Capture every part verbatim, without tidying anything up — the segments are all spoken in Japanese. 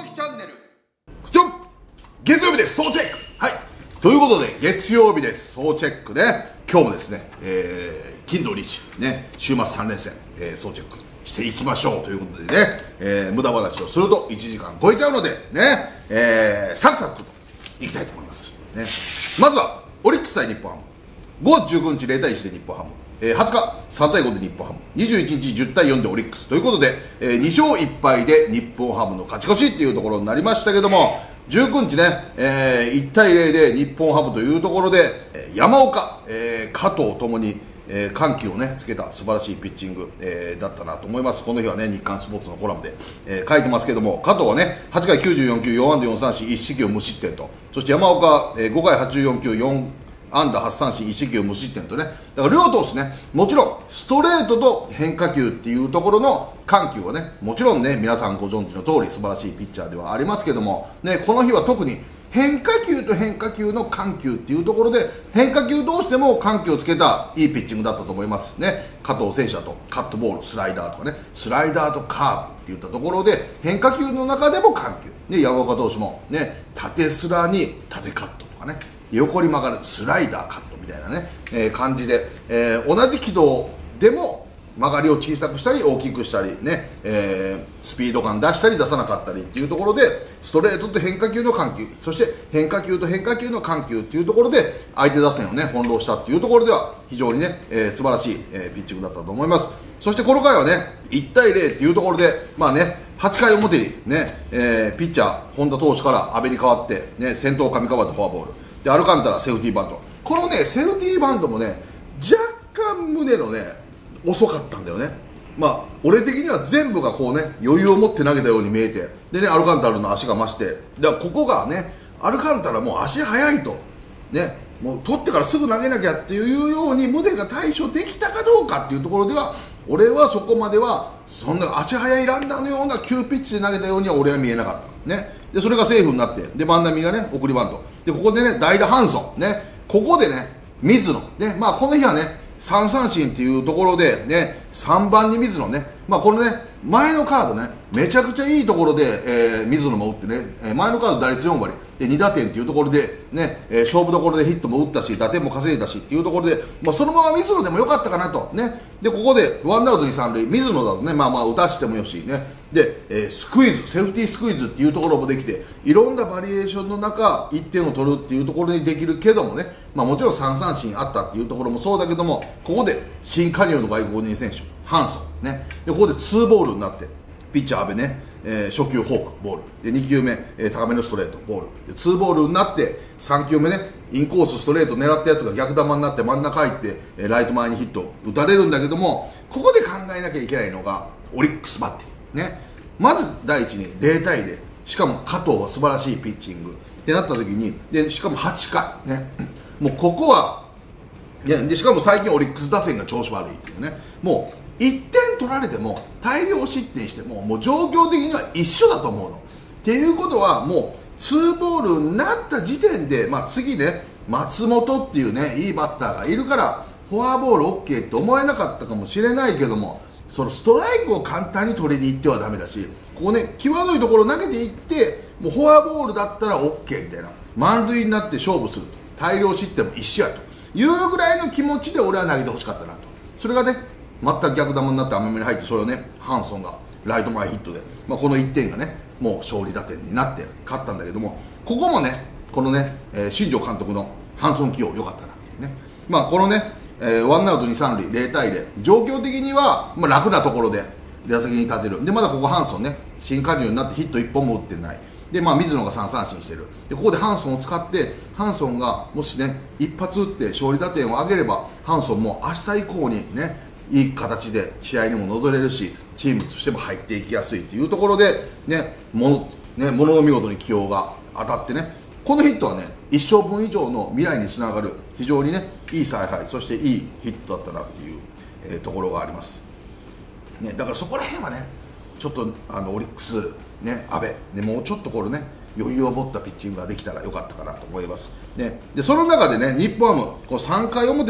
木チャンネルちょ月曜日です。総チェック。はい、ということで月曜日です。総チェックね。今日もですね、えー、金土日ね、週末さん連戦、えー、総チェックしていきましょうということでね、えー、無駄話をするといちじかん超えちゃうのでね、えー、サクサクといきたいと思いますね。まずはオリックス対日本ハム、ごがつじゅうくにちゼロたいいちで日本ハム、えー、はつかさんたいごで日本ハム、にじゅういちにちじゅうたいよんでオリックスということで、えー、にしょういっぱいで日本ハムの勝ち越しっていうところになりましたけども、じゅうくにちね、えー、いちたいゼロで日本ハムというところで、えー、山岡、えー、加藤ともに、えー、緩急をねつけた素晴らしいピッチング、えー、だったなと思います。この日はね、日刊スポーツのコラムで、えー、書いてますけども、加藤はねはちかいきゅうじゅうよんきゅう、よんあんだよんさんしんいちしきを無失点と、そして山岡、えー、ごかいはちじゅうよんきゅう、よんあんだはちさんしんいちしきを無失点とね、だから両投手ね、もちろんストレートと変化球っていうところの緩急はね、もちろんね皆さんご存知の通り素晴らしいピッチャーではありますけども、ね、この日は特に変化球と変化球の緩急っていうところで、変化球同士でも緩急をつけたいいピッチングだったと思いますね。加藤選手だとカットボール、スライダーとかね、スライダーとカーブっていったところで変化球の中でも緩急、ね、山岡投手もね、縦スラに縦カットとかね、横に曲がるスライダーカットみたいなね、えー、感じで、えー、同じ軌道でも曲がりを小さくしたり大きくしたりね、えー、スピード感出したり出さなかったりっていうところで、ストレートと変化球の緩急、そして変化球と変化球の緩急っていうところで相手打線をね翻弄したっていうところでは非常にね、えー、素晴らしい、えー、ピッチングだったと思います。そしてこの回はねいちたいゼロっていうところで、まあねはちかい表にね、えー、ピッチャー本田投手から阿部に代わってね、先頭上川畑フォアボールで、アルカンタラセーフティーバント、このねセーフティーバントもね若干胸のね遅かったんだよね。まあ俺的には全部がこうね余裕を持って投げたように見えて、でねアルカンタラの足が増して、だからここがねアルカンタラもう足速いとね、もう取ってからすぐ投げなきゃっていうように胸が対処できたかどうかっていうところでは、俺はそこまではそんな足速いランナーのような急ピッチで投げたようには俺は見えなかったね。でそれがセーフになって、で万波がね送りバントで、ここでね代打ハンソンね、ここでね水野ね、まあこの日はねさんさんしんっていうところでね、さんばんに水野ね、まあこのね前のカードねめちゃくちゃいいところで、えー、水野も打ってね、えー、前のカード打率よんわりでにだてんっていうところでね、えー、勝負どころでヒットも打ったし打点も稼いだしっていうところで、まあ、そのまま水野でもよかったかなとね。でここでワンアウトにさんるい、水野だとねまあまあ打たしてもよしね、で、えー、スクイズ、セーフティースクイズっていうところもできて、いろんなバリエーションの中いってんを取るっていうところにできるけどもね、まあ、もちろんさんさんしんあったっていうところもそうだけども、ここで新加入の外国人選手ハンソンね、でここでツーボールになってピッチャー阿部ね、えー、初球フォークボールでにきゅうめ、えー、高めのストレートボールでツーボールになって、さんきゅうめねインコースストレート狙ったやつが逆球になって真ん中入って、えー、ライト前にヒット打たれるんだけども、ここで考えなきゃいけないのがオリックスバッテリーね。まず第一にゼロたいゼロ、しかも加藤は素晴らしいピッチングってなった時に、でしかもはちかいね、もうここはいやでしかも最近オリックス打線が調子悪いっていうね、もういってん取られても大量失点してももう状況的には一緒だと思うの。っていうことはもうツーボールになった時点で、まあ、次ね松本っていうねいいバッターがいるからフォアボール OK って思えなかったかもしれないけども、そのストライクを簡単に取りに行ってはダメだし、ここね際どいところ投げていってもうフォアボールだったら OK みたいな、満塁になって勝負すると大量失点も一緒やというぐらいの気持ちで俺は投げてほしかったなと。それがね全く逆球になって甘めに入って、それをねハンソンがライト前ヒットで、まあ、このいってんがねもう勝利打点になって勝ったんだけども、ここもねこのね、えー、新庄監督のハンソン起用良かったなっていうね、まあこのね、えー、ワンアウトにさんるいゼロたいゼロ、状況的には、まあ、楽なところで打席に立てる。でまだここハンソンね新加入になってヒットいっぽんも打ってないで、まあ、水野がさんさんしんしてるで、ここでハンソンを使ってハンソンがもしね一発打って勝利打点を上げれば、ハンソンも明日以降にねいい形で試合にも戻れるし、チームとしても入っていきやすいというところでね、ものねものの見事に起用が当たってね、このヒットはね一生分以上の未来につながる非常にねいい采配、そしていいヒットだったなっていう、えー、ところがあります、ね、だからそこら辺はねちょっとあのオリックスね阿部でもうちょっとこれね余裕を持ったピッチングができたらよかったかなと思います、ね、でその中でね日本ハムこうさんかい表ね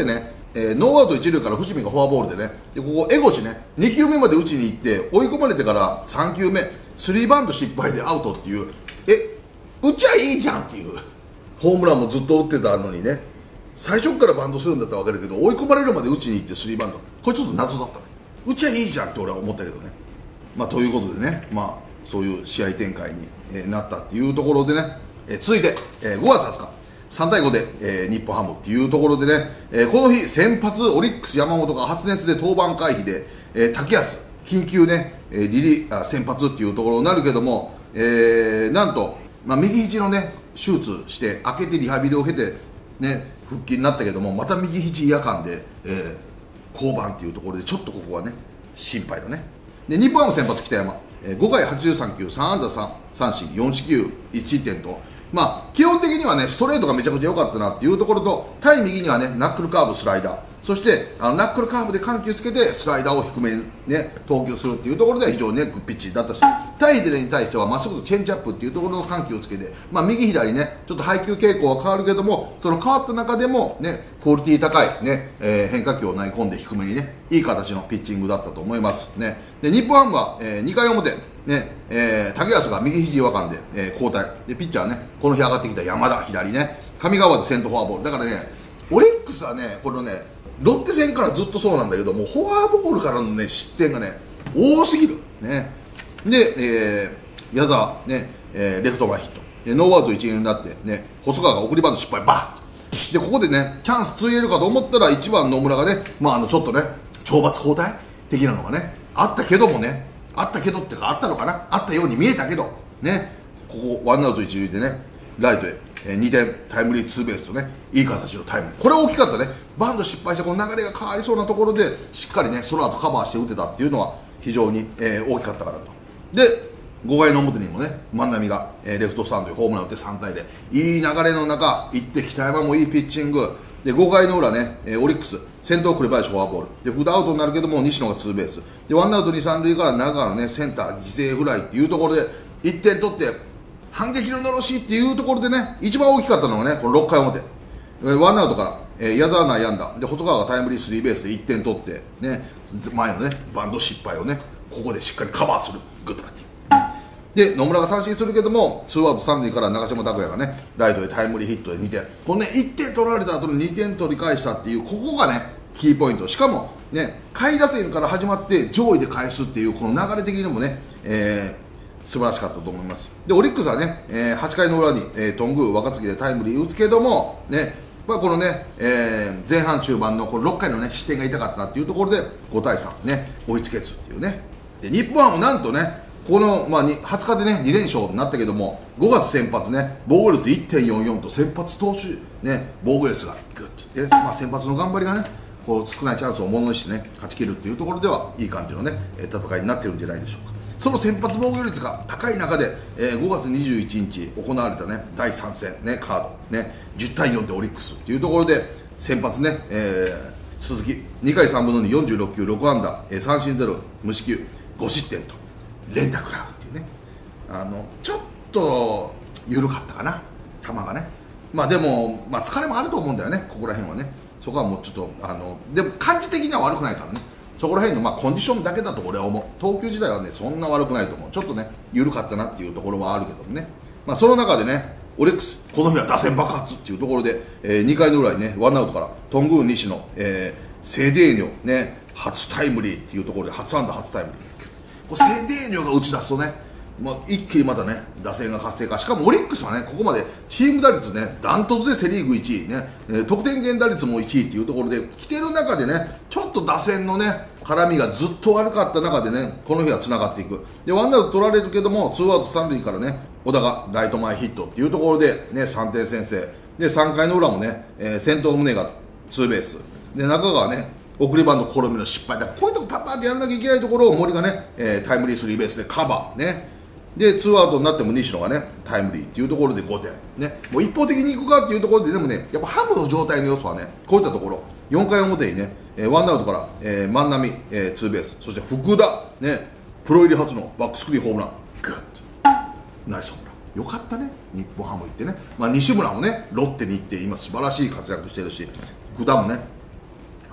えー、ノーアウト一塁から伏見がフォアボールでね、でここ江越ねにきゅうめまで打ちに行って追い込まれてからさんきゅうめスリーバント失敗でアウトっていう、え打ちゃいいじゃんっていう、ホームランもずっと打ってたのにね、最初からバントするんだったら分かるけど追い込まれるまで打ちに行ってスリーバント、これちょっと謎だったね。打ちゃいいじゃんって俺は思ったけどね。まあということでね、まあそういう試合展開に、えー、なったっていうところでね、えー、続いて、えー、ごがつはつかさんたいごで、えー、日本ハムっていうところでね、えー、この日先発オリックス山本が発熱で登板回避で、えー、竹安緊急ね、えー、リリあ先発っていうところになるけども、えー、なんと、まあ、右肘のね手術して開けてリハビリを経てね復帰になったけども、また右肘違和感で、えー、降板っていうところでちょっとここはね心配だね。で日本ハム先発北山、えー、ごかいはちじゅうさんきゅうさんあんださんさんしんよんしきゅういちしってんと、まあ基本的にはねストレートがめちゃくちゃ良かったなっていうところと、対右にはねナックルカーブスライダー、そしてあのナックルカーブで緩急つけてスライダーを低めにね投球するっていうところでは非常にねグッピッチだったし、対左に対してはまっすぐとチェンジアップっていうところの緩急をつけて、まあ右左ねちょっと配球傾向は変わるけども、その変わった中でもねクオリティ高いね、えー、変化球を投げ込んで低めにねいい形のピッチングだったと思いますね。で日本ハムは、えー、にかい表ねえー、竹安が右肘違和感で、えー、交代で、ピッチャーねこの日上がってきた山田左ね上川でセントフォアボールだからね、オリックスはねこれねロッテ戦からずっとそうなんだけども、フォアボールからのね失点がね多すぎるね。で、えー、矢沢ね、えー、レフト前ヒットでノーアウト一塁になってね、細川が送りバント失敗バーッで、ここでねチャンスついえるかと思ったらいちばん野村がね、まあ、あのちょっとね懲罰交代的なのがねあったけどもね、あったけどってかあったのかな、あったように見えたけどね、ここワンアウト一塁でねライトへにてんタイムリーツーベースとねいい形のタイムリー、これ大きかったね。バント失敗してこの流れが変わりそうなところでしっかりねその後カバーして打てたっていうのは非常に、えー、大きかったかなと。でごかいの表にもね万波が、えー、レフトスタンドでホームラン打ってさんたいでいい流れの中行って、北山もいいピッチングで、ごかいの裏ね、えー、オリックス先頭紅林フォアボールでにアウトになるけども西野がツーベースでワンアウトにさん塁から中川のねセンター犠牲フライっていうところでいってん取って反撃ののろしっていうところでね一番大きかったのがねこのろっかい表、えー、ワンアウトから、えー、矢沢内野安打で細川がタイムリースリーベースでいってん取ってね、前のねバント失敗をねここでしっかりカバーするグッドバッティングで、野村が三振するけどもツーアウトさん塁から長嶋拓也がねライトでタイムリーヒットでにてん、このねいってん取られた後のにてん取り返したっていうここがねキーポイント、しかもね下位打線から始まって上位で返すっていうこの流れ的にもね、えー、素晴らしかったと思います。でオリックスはね、えー、はちかいの裏に、えー、頓宮若月でタイムリー打つけどもね、まあ、このね、えー、前半中盤のこのろっかいのね失点が痛かったっていうところでごたいさんね追いつけずっていうね。で日本ハムなんとねこの、まあ、はつかでねにれんしょうになったけども、ごがつ先発ね防御率 いってんよんよん と先発投手ね防御率がグッといって、まあ、先発の頑張りがねこう少ないチャンスをものにしてね勝ち切るっていうところではいい感じのね戦いになってるんじゃないでしょうか。その先発防御率が高い中で、えー、ごがつにじゅういちにち行われたねだいさんせんねカードねじゅったいよんでオリックスっていうところで先発ね、えー、鈴木にかいさんぶんのによんじゅうろっきゅうろくあんだ、えー、三振ゼロ無四球ごしってんと連打食らうっていうね、あのちょっと緩かったかな球がね。まあでも、まあ、疲れもあると思うんだよねここら辺はね。そこはもうちょっとあのでも感じ的には悪くないからね、そこら辺のまあコンディションだけだと俺は思う。投球自体はねそんな悪くないと思う。ちょっとね緩かったなっていうところはあるけどもね、まあ、その中でねオリックスこの日は打線爆発っていうところで、えー、にかいの裏にねワンアウトから頓宮西野、えー、セデーニョね初タイムリーっていうところで初安打初タイムリー、これセデーニョが打ち出すとね、まあ、一気にまたね打線が活性化、しかもオリックスはねここまでチーム打率ねダントツでセ・リーグいちいね、えー、得点圏打率もいちいっていうところで来てる中でねちょっと打線のね絡みがずっと悪かった中でねこの日はつながっていく。でワンアウト取られるけどもツーアウトさん塁からね小田がライト前ヒットっていうところでねさんてん先制で、さんかいの裏もね、えー、先頭宗がツーベースで中川ね送りバント試みの失敗だ、こういうとこパッパーってやらなきゃいけないところを森がね、えー、タイムリースリーベースでカバーねでツーアウトになっても西野がねタイムリーっていうところでごてんね、もう一方的にいくかっていうところででもねやっぱハムの状態の要素はねこういったところよんかい表にね、えー、ワンアウトから、えー、万波、えー、ツーベースそして福田ねプロ入り初のバックスクリーンホームラングッとナイスホームランよかったね日本ハム行ってね、まあ、西村もねロッテに行って今素晴らしい活躍してるし福田もね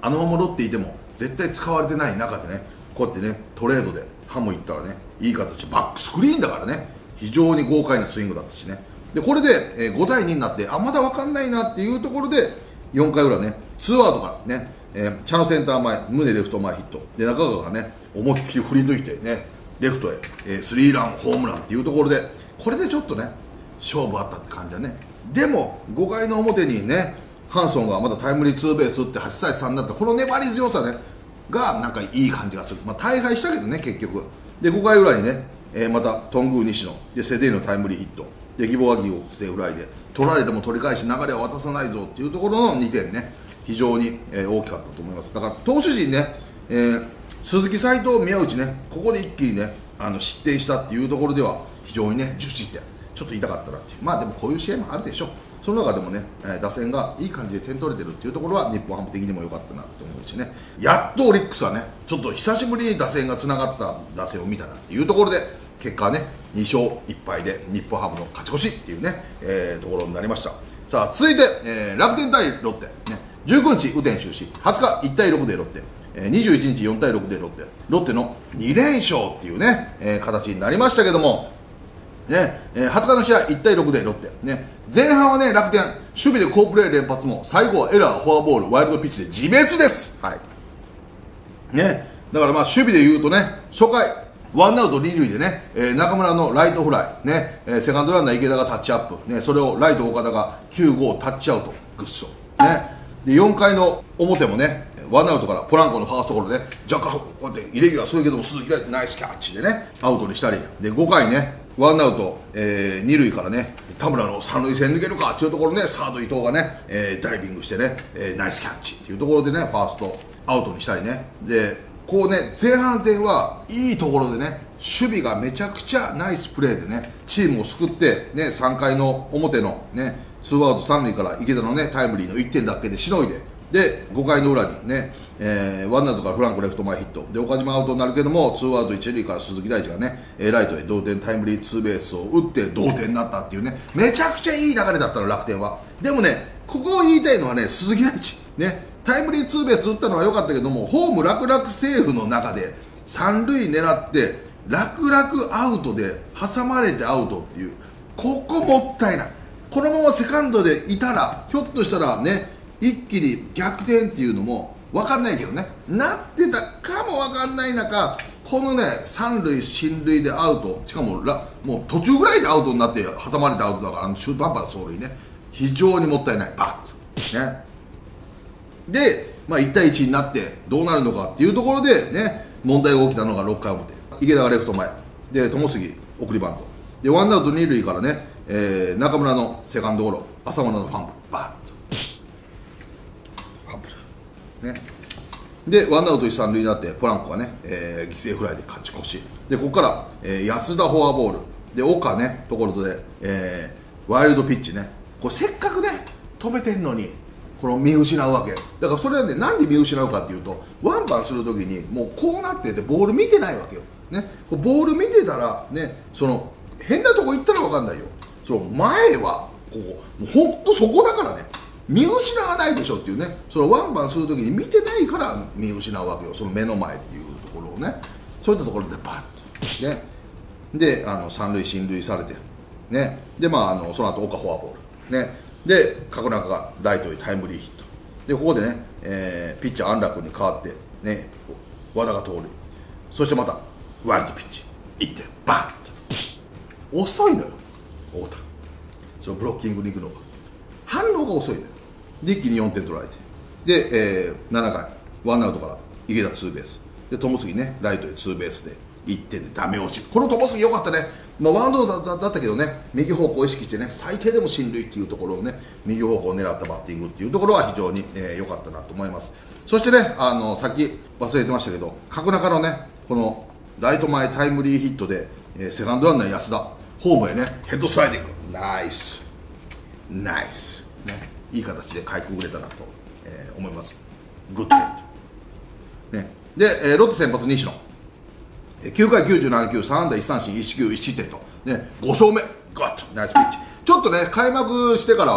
あのままロッテいても絶対使われてない中でね、こうやってねトレードでハムいったらね、いい形、バックスクリーンだからね、非常に豪快なスイングだったしね。でこれで、えー、ごたいにになって、あまだ分かんないなっていうところでよんかいうらね、ツーアウトからね、えー、茶野センター前、宗レフト前ヒットで、中川がね思いっきり振り抜いてね、レフトへ、えー、スリーランホームランっていうところで、これでちょっとね勝負あったって感じだね。でもごかいの表にね、ハンソンがまたたタイムリーツーベース打ってはちたいさんになった、この粘り強さねがなんかいい感じがする。まあ、大敗したけどね結局。でごかいうらにね、えー、またトングー西野でセデールのタイムリーヒットで、ギボワギをステイフライで取られても取り返し流れを渡さないぞっていうところのにてんね、非常に、えー、大きかったと思います。だから投手陣ね、えー、鈴木、斎藤、宮内ね、ここで一気にねあの失点したっていうところでは非常にねじゅっしってん、ちょっと痛かったなっていう。まあでもこういう試合もあるでしょう。その中でもね、えー、打線がいい感じで点取れてるっていうところは日本ハム的にも良かったなと思うしね、やっとオリックスはねちょっと久しぶりに打線がつながった打線を見たなっていうところで、結果はねにしょういっぱいで日本ハムの勝ち越しっていうね、えー、ところになりました。さあ続いて、えー、楽天対ロッテ、ね、じゅうくにち雨天中止、はつかいちたいろくでロッテ、えー、にじゅういちにちよんたいろくでロッテ、ロッテのにれんしょうっていうね、えー、形になりましたけども、ねえー、はつかの試合いちたいろくでロッテ、ね、前半はね楽天守備で好プレー連発も、最後はエラー、フォアボール、ワイルドピッチで自滅です、はいね、だからまあ守備でいうとね、初回ワンアウトにるいでね、えー、中村のライトフライ、ねえー、セカンドランナー池田がタッチアップ、ね、それをライト岡田がきゅうごタッチアウトグッショ、ね、でよんかいの表もねワンアウトからポランコのファーストゴロで若干こうやってイレギュラーするけども、鈴木がナイスキャッチでねアウトにしたりで、ごかいねワンアウト、えー、にるいからね田村の三塁線抜けるかっていうところね、サード伊藤がね、えー、ダイビングしてね、えー、ナイスキャッチっていうところでねファーストアウトにしたりね、でこうね前半戦はいいところでね守備がめちゃくちゃナイスプレーでねチームを救って、ね、さんかいの表のねツーアウトさんるいから池田のねタイムリーのいってんだけでしのいで、でごかいの裏にね、えー、ワンアウトからフランコレフト前ヒットで岡島アウトになるけども、ツーアウトいちるいから鈴木大地がねライトへ同点タイムリーツーベースを打って同点になったっていうね、めちゃくちゃいい流れだったの楽天は。でもねここを言いたいのはね、鈴木大地ねタイムリーツーベース打ったのは良かったけども、ホーム楽々セーフの中で三塁狙って楽々アウトで挟まれてアウトっていう、ここもったいない。このままセカンドでいたらひょっとしたらね一気に逆転っていうのも分かんないけどね、なってたかも分かんない中、このね三塁進塁でアウト、しかもラもう途中ぐらいでアウトになって挟まれてアウトだから、あの中途半端な走塁ね、非常にもったいない。バッとねで、まあ、いちたいいちになってどうなるのかっていうところでね問題が起きたのがろっかい表、池田がレフト前で友杉送りバントでワンアウトにるいからね、えー、中村のセカンドゴロ、浅村のファンブル、バーッとファンブル、ね、でワンアウトいちさんるいになってポランコがね、えー、犠牲フライで勝ち越しで、ここから、えー、安田フォアボールで岡ねところで、えー、ワイルドピッチね、これせっかくね止めてんのにこの見失うわけだから、それはねなんで見失うかっていうと、ワンバンするときにもうこうなっててボール見てないわけよ、ね、ボール見てたらね、その変なとこ行ったら分かんないよ、その前はここもうほんとそこだからね、見失わないでしょっていうね、そのワンバンするときに見てないから見失うわけよ、その目の前っていうところをね、そういったところでバッとね、であの三塁進塁されてね、でまああのその後岡フォアボールねで角中がライトへタイムリーヒットで、ここでね、えー、ピッチャー安楽に変わってね和田が盗塁、そしてまたワイルドピッチいってんバーッと遅いのよ太田、そのブロッキングに行くのが反応が遅いのよで、一気によんてん取られてで、えー、ななかいワンアウトから池田ツーベースで、友杉ねライトへツーベースでいってんでダメ押し、この友杉良かったね、まあ、ワンアウト だ, だったけどね右方向を意識してね最低でも進塁っていうところをね右方向を狙ったバッティングっていうところは非常に良、えー、かったなと思います。そしてねあのさっき忘れてましたけど、角中のねこのライト前タイムリーヒットで、えー、セカンドランナー安田ホームへねヘッドスライディング、ナイスナイス、ね、いい形でかいくぐれたなと、えー、思います。グッドヘッド、ね、で、えー、ロッテ先発西野きゅうかいきゅうじゅうななきゅうさんあんだいちさんしんいちしきゅういちしってんと、ね、ごしょうめガッとナイスピッチ。ちょっとね開幕してからはね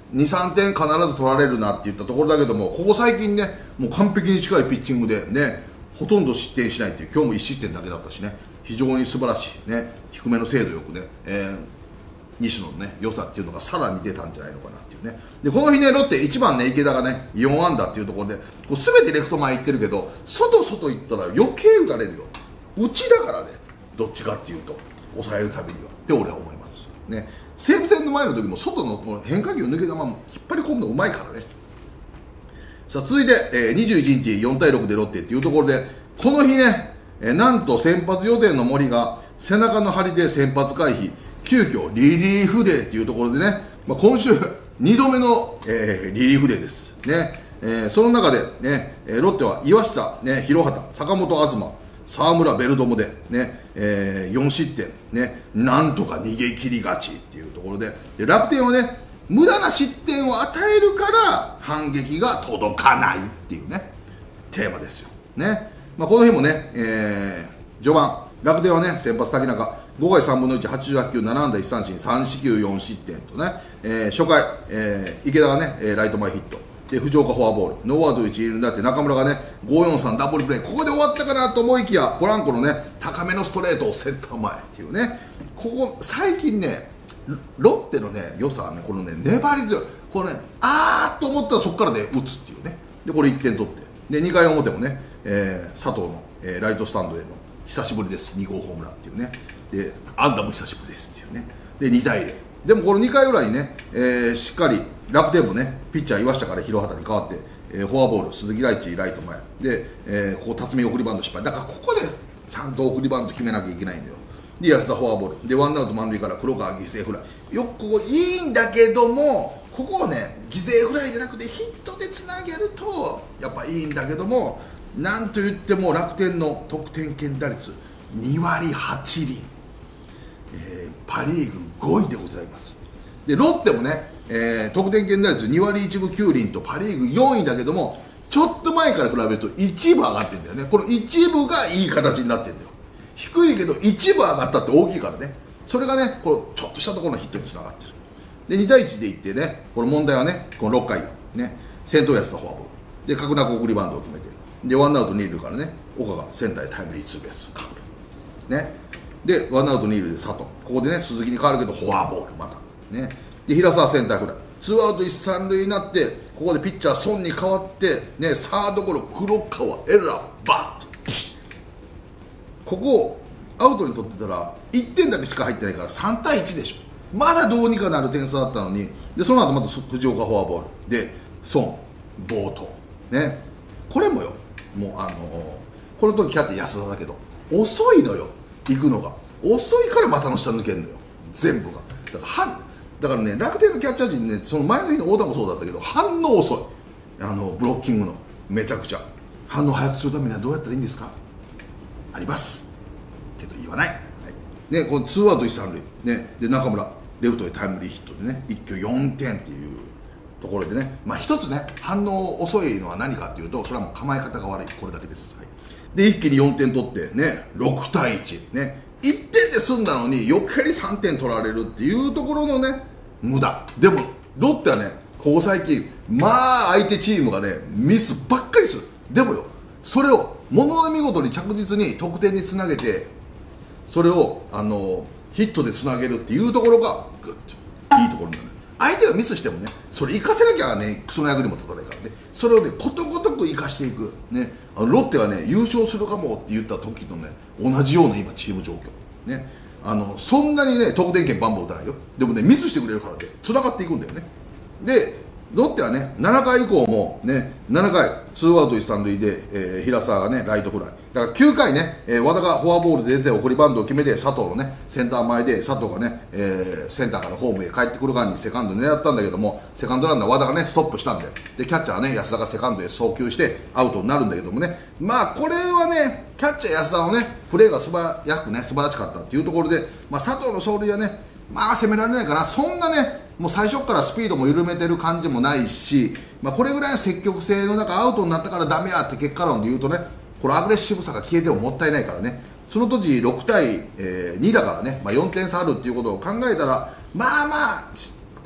にさんてん必ず取られるなって言ったところだけども、ここ最近ね、もう完璧に近いピッチングでね、ほとんど失点しないっていう、今日もいち失点だけだったしね、非常に素晴らしいね、低めの精度よくね、えー、西野のね良さっていうのがさらに出たんじゃないのかなっていうね。でこの日ね、ロッテいちばんね池田がねよん安打っていうところで、こう全てレフト前行ってるけど、外外行ったら余計打たれるよ、内だからね、どっちかっていうと抑えるためにはって俺は思いますね。西武戦の前の時も外のこの変化球抜け球も引っ張り込むのうまいからね。さあ続いて、えー、にじゅういちにちよんたいろくでロッテっていうところで、この日ね、えー、なんと先発予定の森が背中の張りで先発回避、急遽リリーフデーっていうところでね、まあ、今週にどめの、えー、リリーフデーですね。えー、その中でね、ロッテは岩下、ね、広畑、坂本東、沢村、ベルドモで、ねえー、よん失点、ね、なんとか逃げ切り勝ちっていうところで、で楽天はね、無駄な失点を与えるから反撃が届かないっていうねテーマですよ、ね。まあ、この日もね、えー、序盤楽天はね先発瀧中ごかいさんぶんのいち、はちじゅうはち球、なな安打いち三振、さん四球よん失点とね、えー、初回、えー、池田がねライト前ヒットで、藤岡フォアボール、ノーアウトいち塁になって中村がねごよんさんダブルプレー、ここで終わったかなと思いきやポランコのね高めのストレートをセンター前っていうね、ここ最近ねロッテのね良さはね、このね粘り強い、このねあーっと思ったらそこからで打つっていうね、でこれいってん取って、でにかい表もね、えー、佐藤の、えー、ライトスタンドへの久しぶりですに号ホームランっていうね、で安打も久しぶりですっていうね、でにたいゼロ、でもこのにかい裏にね、えー、しっかり楽天もねピッチャー岩下から広畑に変わって、えー、フォアボール鈴木大地ライト前で、えー、ここ辰巳送りバント失敗だから、ここでちゃんと送りバント決めなきゃいけないんだよ。で安田フォアボールでワンアウト満塁から黒川犠牲フライ、よくここいいんだけども、ここをね犠牲フライじゃなくてヒットでつなげるとやっぱいいんだけども、なんといっても楽天の得点圏打率にわりはちりん、えー、パ・リーグごいでございます。でロッテもね、えー、得点圏打率にわりいちぶきゅうりんとパ・リーグよんいだけども、ちょっと前から比べると一部上がってるんだよね。この一部がいい形になってるんだよ。低いけど一部上がったって大きいからね、それがねこのちょっとしたところのヒットにつながってる。でにたいいちでいってね、この問題はねこのろっかいね先頭安田フォアボールで角中送りバントを決めて、でワンアウトに塁からね岡がセンターへタイムリーツーベースカーブね、でワンアウトに塁で佐藤、ここでね鈴木に変わるけどフォアボールまたね、で平沢センターフライ、ツーアウトいち三塁になって、ここでピッチャー孫に変わってね、サードゴロ黒川エラーバッと、ここアウトに取ってたらいってんだけしか入ってないからさんたいいちでしょ、まだどうにかなる点差だったのに、でその後また藤岡フォアボールで孫暴投ね、これもよ、もうあのー、この時キャッチャー安田だけど遅いのよ、行くのが遅いから股の下抜けるのよ全部が。だからはだからね楽天のキャッチャー陣ね、その前の日の太田もそうだったけど反応遅い、あのブロッキングのめちゃくちゃ反応早くするためにはどうやったらいいんですか、ありますけど言わない、はいね、このツーアウトいち三塁、ね、で中村レフトへタイムリーヒットでね一挙よんてんっていうところでね、まあ一つね反応遅いのは何かっていうと、それはもう構え方が悪い、これだけです、はい、で一気によんてん取ってねろくたいいちね、いってんで済んだのに余計にさんてん取られるっていうところのね無駄。でもロッテはねここ最近まあ相手チームがねミスばっかりする。でもよ、それをものの見事に着実に得点につなげて、それをあのヒットでつなげるっていうところがグッといいところになる。相手がミスしてもねそれ生かせなきゃねクソの役にも立たないからね、それをねことごとく生かしていくね、あのロッテはね優勝するかもって言った時とね同じような今チーム状況ね、あのそんなにね得点圏バンバン打たないよ、でもねミスしてくれるからねつながっていくんだよね。でロッテはねななかい以降もねななかいツーアウトいち三塁で、えー、平沢がねライトフライだからきゅうかいね、えー、和田がフォアボールで出て送りバントを決めて、佐藤のねセンター前で佐藤がね、えー、センターからホームへ帰ってくる間にセカンド狙ったんだけども、セカンドランナー和田がねストップしたんで、でキャッチャーはね安田がセカンドへ送球してアウトになるんだけどもね、まあこれはねキャッチャー安田のねプレーが素早くね素晴らしかったっていうところで、まあ、佐藤の走塁はねまあ攻められないかな、そんなねもう最初からスピードも緩めてる感じもないし、まあ、これぐらいの積極性の中アウトになったからダメやって結果論で言うとね、このアグレッシブさが消えてももったいないからね、その時ろくたいにだからね、まあ、よんてん差あるっていうことを考えたら、まあまあ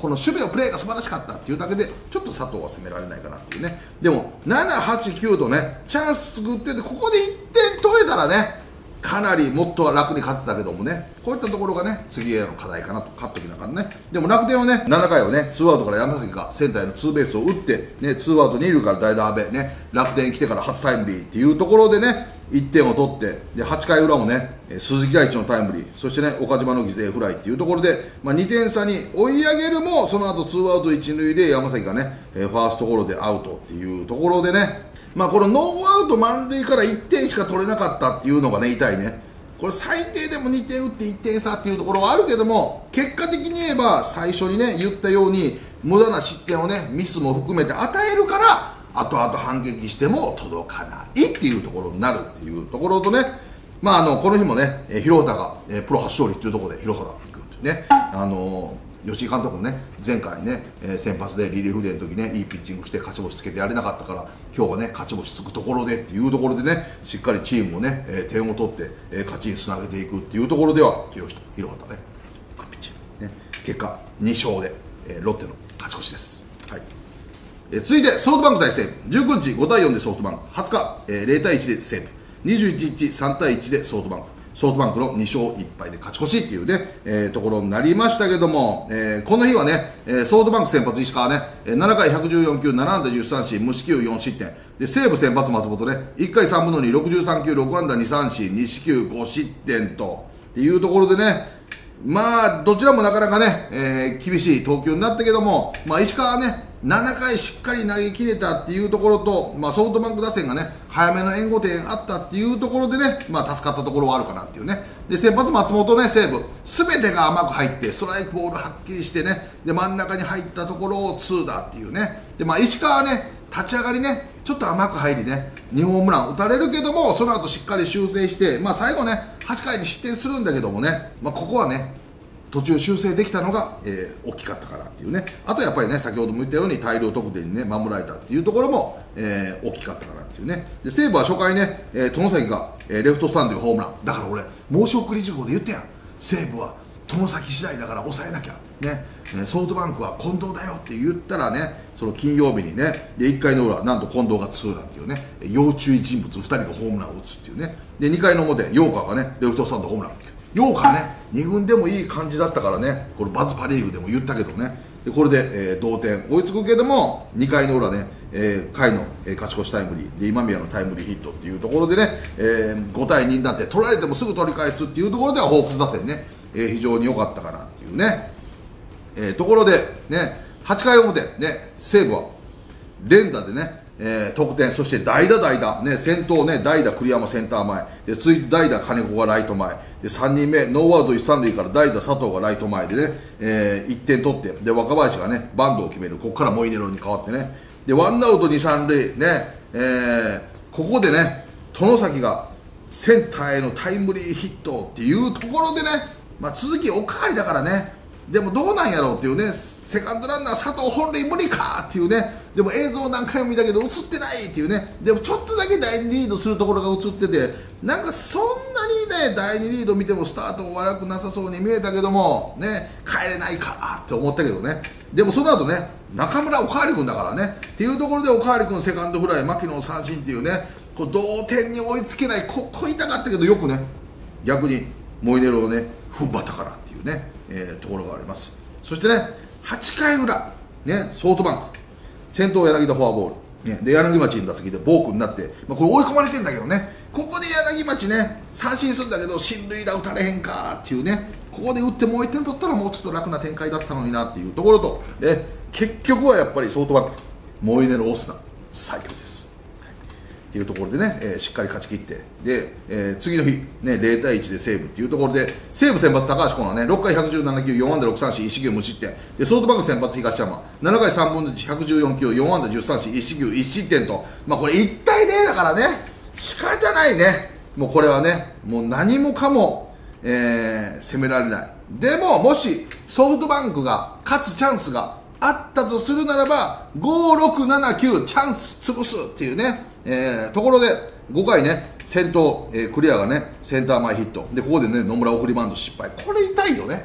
この守備のプレーが素晴らしかったっていうだけでちょっと佐藤は攻められないかなっていうね。でもなな、はち、きゅうとねチャンス作ってて、ここでいってん取れたらねかなりもっとは楽に勝てたけどもね、こういったところがね次への課題かなと、勝っときながらね。でも楽天はねななかいをねツーアウトから山崎がセンターへのツーベースを打ってね、ツーアウトに塁から代打阿部ね、楽天に来てから初タイムリーっていうところでねいってんを取って、ではちかい裏もね鈴木大地のタイムリー、そしてね岡島の犠牲フライっていうところで、まあ、にてん差に追い上げるも、その後ツーアウトいち塁で山崎がねファーストゴロでアウトっていうところでね、まあこのノーアウト満塁からいってんしか取れなかったっていうのがね痛いね。これ最低でもにてん打っていってん差っていうところはあるけども、結果的に言えば最初にね言ったように無駄な失点をねミスも含めて与えるから、後々反撃しても届かないっていうところになるっていうところとね、まああのこの日もね廣畑がえプロ初勝利っていうところで廣畑君ね、あのー吉井監督もね前回ね、えー、先発でリリーフデーの時ねいいピッチングして勝ち星つけてやれなかったから、今日はね勝ち星つくところでっていうところでねしっかりチームをね、えー、点を取って、えー、勝ちにつなげていくっていうところでは廣畑ねグッピッチング、ね、結果に勝で、えー、ロッテの勝ち越しです。はい、えー、続いてソフトバンク対西武、じゅうくにちごたいよんでソフトバンク、はつか、えー、ゼロたいいちで西武、にじゅういちにちさんたいいちでソフトバンク、ソフトバンクのに勝いっぱいで勝ち越しっていうね、えー、ところになりましたけども、えー、この日はね、えー、ソフトバンク先発石川ね、ななかいひゃくじゅうよんきゅうななあんだじゅうさんしん無四球よんしってんで、西武先発松本ねいっかいさんぶんのにろくじゅうさんきゅうろくあんだにさんしんに四球ごしってんとっていうところでね、まあどちらもなかなかね、えー、厳しい投球になったけども、まあ、石川はねななかいしっかり投げ切れたっていうところと、まあ、ソフトバンク打線がね早めの援護点あったっていうところでね、まあ、助かったところはあるかなっていうね。で先発松本ね西武全てが甘く入ってストライクボールはっきりしてね、で真ん中に入ったところをツーだっていうね。で、まあ、石川はね立ち上がりねちょっと甘く入りねにホームラン打たれるけども、その後しっかり修正して、まあ、最後ねはちかいに失点するんだけどもね、まあ、ここはね途中修正できたのが、えー、大きかったかなっていうね。あとやっぱりね先ほども言ったように大量得点にね守られたっていうところも、えー、大きかったかなっていうね。で西武は初回ね、えー、外崎が、えー、レフトスタンドでホームランだから、俺申し送り事項で言ったやん、西武は外崎次第だから抑えなきゃね、ソフトバンクは近藤だよって言ったらね、その金曜日にねでいっかいの裏なんと近藤がツーランっていうね要注意人物ふたりがホームランを打つっていうね。でにかいの表ヨーカーがねレフトスタンドホームラン、ヨーカーねにぐんでもいい感じだったからね、これバズパ・リーグでも言ったけどね、でこれで、えー、同点追いつくけどもにかいの裏ね、えー、甲斐の、えー、勝ち越しタイムリーで今宮のタイムリーヒットっていうところでね、えー、ごたいにになって取られてもすぐ取り返すっていうところではホークス打線ね、えー、非常に良かったかなっていうね、えー、ところでねはちかい表ね西武は連打でねえー、得点、そして代打代打、ね、先頭ね代打栗山センター前で、続いて代打金子がライト前で、さんにんめノーアウト一三塁から代打佐藤がライト前でね、えー、いってん取って、で若林がねバントを決める、ここからモイネロに変わってね、でワンアウト二三塁ね、えー、ここでね外崎がセンターへのタイムリーヒットっていうところでね、まあ、続きおかわりだからね、でもどうなんやろうっていうね、セカンドランナー佐藤本塁無理かっていうね、でも映像何回も見たけど映ってないっていうね、でもちょっとだけだいにリードするところが映ってて、なんかそんなにねだいにリード見てもスタートも悪くなさそうに見えたけどもね、帰れないかって思ったけどね、でもその後ね中村おかわり君だからねっていうところでおかわり君セカンドフライ牧野の三振っていうね、こう同点に追いつけない、ここ痛かったけどよくね逆にモイネロをね踏ん張ったからっていうね、えー、ところがあります。そしてねはちかい裏ねソフトバンク先頭柳田フォアボール、ね、で柳町の打席でボークになって、まあ、これ追い込まれてんだけどね、ここで柳町ね三振するんだけど進塁打打たれへんかっていうね、ここで打ってもういってん取ったらもうちょっと楽な展開だったのになっていうところと、ね、結局はやっぱりソフトバンクモイネロオスナ最強です、はい、っていうところでね、えー、しっかり勝ち切ってで、えー、次の日、ね、ゼロたいいちで西武っていうところで、西武先発高橋光成ねろっかいひゃくじゅうななきゅうよんあんだろくさんしんいちしきゅう無失点で、ソフトバンク先発東山ななかいさんぶんのいちひゃくじゅうよんきゅうよんあんだじゅうさんしんいちしきゅういち失点と、まあこれいちたいゼロだからね仕方ないね、もうこれはねもう何もかも、えー、攻められない。でももしソフトバンクが勝つチャンスがあったとするならばご、ろく、なな、きゅうチャンス潰すっていうね、えー、ところでごかいね先頭、えー、クリアがねセンター前ヒットで、ここでね野村送りバント失敗、これ痛いよね、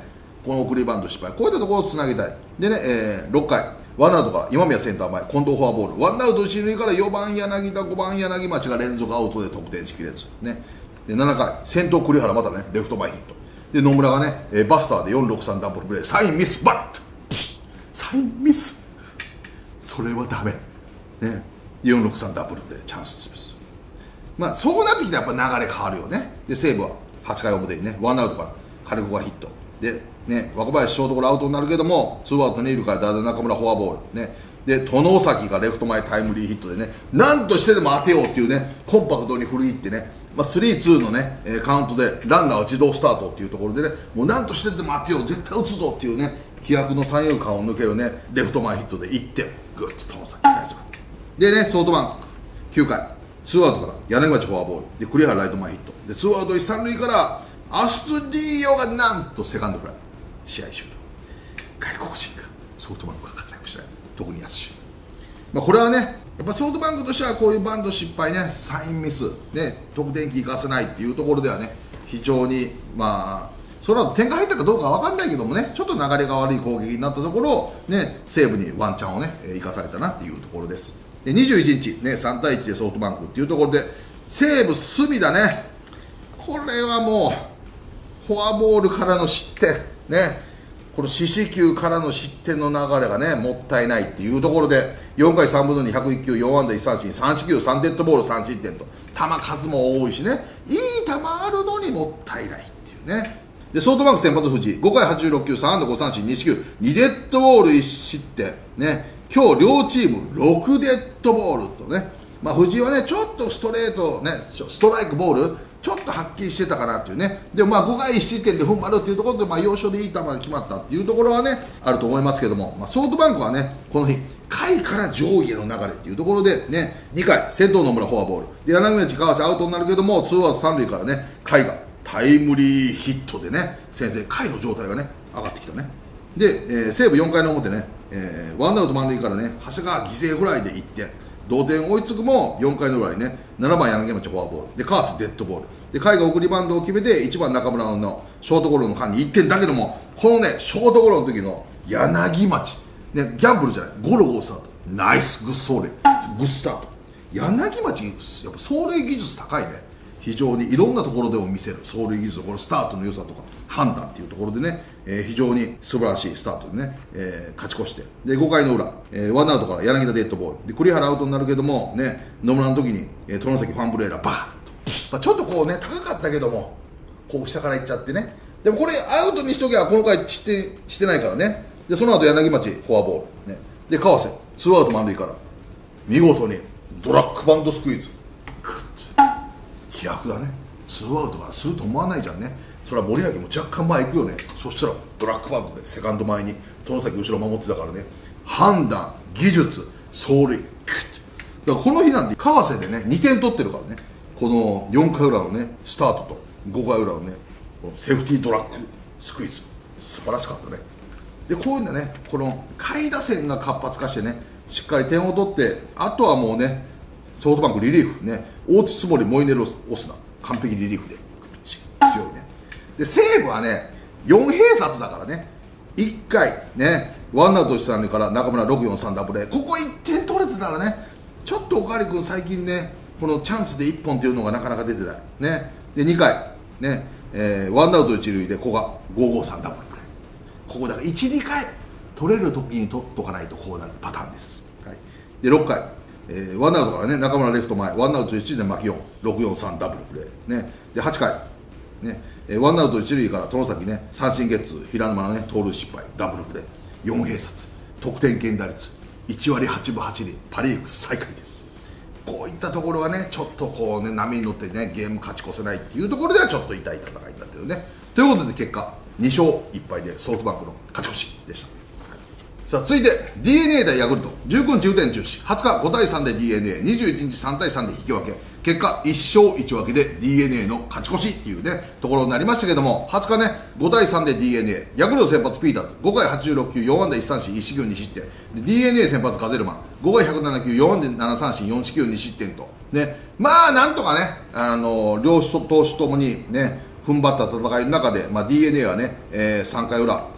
この送りバント失敗、こういったところをつなげたい。でね、えー、ろっかいワンアウトから今宮センター前、近藤フォアボール、ワンアウト一塁からよばん柳田、ごばん柳町が連続アウトで得点しきれず、ね、でななかい先頭栗原またねレフト前ヒットで、野村がね、えー、バスターでよんろくさんダブルプレー、サインミスバットサインミス、それはダメね、よんろくさんダブルプレーチャンス潰す。まあそうなってきたらやっぱ流れ変わるよね。で西武ははちかい表にねワンアウトから金子がヒットでね、若林ショートゴロアウトになるけどもツーアウト二塁から代打中村フォアボールね、で外崎がレフト前タイムリーヒットでね、なんとしてでも当てようっていうねコンパクトに振り入ってね、まあ、スリーツー のね、えー、カウントでランナーは自動スタートっていうところでね、もうなんとしてでも当てよう絶対打つぞっていうね気迫の三遊間を抜けるねレフト前ヒットでいってんグッと外崎大丈夫でね、ソフトバンクきゅうかいツーアウトから柳町フォアボールで栗原ライト前ヒットでツーアウト一三塁からアストゥディーヨがなんとセカンドフライ、試合終了。外国人がソフトバンクが活躍したい、特に安、まあ、これはねやっぱソフトバンクとしてはこういうバント失敗ね、サインミスね、得点機生かせないっていうところではね非常にまあその後点が入ったかどうかは分かんないけどもね、ちょっと流れが悪い攻撃になったところをね西武にワンチャンをね生かされたなっていうところです。でにじゅういちにちねさんたいいちでソフトバンクっていうところで西武隅田ね、これはもうフォアボールからの失点ね、この四死球からの失点の流れがねもったいないっていうところでよんかいさんぶんのにひゃくいっきゅうよん安打いち三振さん四球さんデッドボールさん失点と球数も多いしね、いい球あるのにもったいないっていうね。でソフトバンク先発藤井ごかいはちじゅうろっきゅうさん安打ご三振に四球にデッドボールいち失点ね、今日両チームろくデッドボールとね、まあ、藤井はねちょっとストレートねストライクボールちょっとはっきりしてたかなっていうね、でもまあごかいいち失点で踏ん張るっていうところで、まあ、要所でいい球が決まったっていうところはねあると思いますけども、まあ、ソフトバンクはねこの日下位から上位への流れっていうところでねにかい先頭野村フォアボールで柳町川瀬アウトになるけどもツーアウト三塁からね甲斐がタイムリーヒットでね先制、甲斐の状態がね上がってきたね。で、えー、西武よんかいの表ね、えー、ワンアウト満塁からね長谷川犠牲フライでいってん同点追いつくもよんかいの裏にねななばん柳町フォアボールで川瀬デッドボールで甲斐が送りバントを決めていちばん中村のショートゴロの間にいってんだけども、このねショートゴロの時の柳町ねギャンブルじゃないゴロゴースタートナイスグッ走塁グッスタート、柳町やっぱ走塁技術高いね、非常にいろんなところでも見せる走塁技術、このスタートの良さとか判断っていうところでね、えー、非常に素晴らしいスタートでね、えー、勝ち越してでごかいの裏、えー、ワンアウトから柳田デッドボールで栗原アウトになるけどもね野村の時に、えー、外崎ファンブレーラーバーンと、まあ、ちょっとこうね高かったけどもこう下からいっちゃってね、でもこれアウトにしときゃこの回失点してないからね、でその後柳町フォアボール、ね、で川瀬ツーアウト満塁から見事にドラッグバンドスクイズグッと飛躍だね、ツーアウトからすると思わないじゃんね、それは森脇も若干前行くよね、そしたらドラッグバンドでセカンド前に外崎後ろ守ってたからね、判断技術走塁グッと、だからこの日なんて川瀬でねにてん取ってるからね、このよんかい裏のねスタートとごかい裏のねこのセーフティードラッグスクイズ素晴らしかったね。でこういうんだね、この下位打線が活発化してねしっかり点を取って、あとはもうねソフトバンクリリーフね大津森モイネルオスナ完璧リリーフで強いね。で西武はねよん併殺だからね、いっかいねワンアウトいち三塁から中村ろくよんさんダブル A、 ここいってん取れてたらね、ちょっとおかわり君最近ねこのチャンスでいっぽんっていうのがなかなか出てないね。でにかいね、えー、ワンアウトいち塁で古賀ごごさんダブルプレー、ここだからいち、にかい取れる時に取っとかないとこうなるパターンです、はい、でろっかい、えー、ワンアウトからね中村レフト前ワンアウトいち塁で牧よんろくよんさんダブルプレー、ね、ではちかい、ねえー、ワンアウトいち塁から外崎ね三振ゲッツー平沼のね盗塁失敗ダブルプレーよん併殺得点圏打率いちわりはちぶはちりんパ・リーグ最下位です。こういったところがねちょっとこうね波に乗ってねゲーム勝ち越せないっていうところではちょっと痛い戦いになってるね。ということで結果に勝いっ敗でソフトバンクの勝ち越しでした。さあ続いて ディーエヌエー 対ヤクルトじゅうくにち雨天中止、はつかごたいさんで ディーエヌエー、にじゅういちにちさんたいさんで引き分け、結果いっ勝いち分けで ディーエヌエー の勝ち越しっていうねところになりましたけども、はつかねごたいさんで ディーエヌエー、ヤクルト先発ピーターズごかいはちじゅうろっきゅうよん安打いち三振いち四球に失点で ディーエヌエー 先発ガゼルマンごかいひゃくなな球よん安打なな三振よん四球に失点とね、まあなんとかねあの両投手ともにね踏ん張った戦いの中で、まあ、ディーエヌエー はね、えー、さんかい裏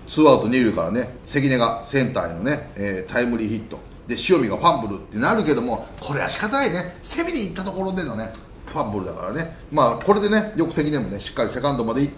ツーアウトに塁からね、関根がセンターへのね、えー、タイムリーヒットで塩見がファンブルってなるけども、これは仕方ないね、攻めに行ったところでのねファンブルだからね、まあこれでね、よく関根もねしっかりセカンドまで行って、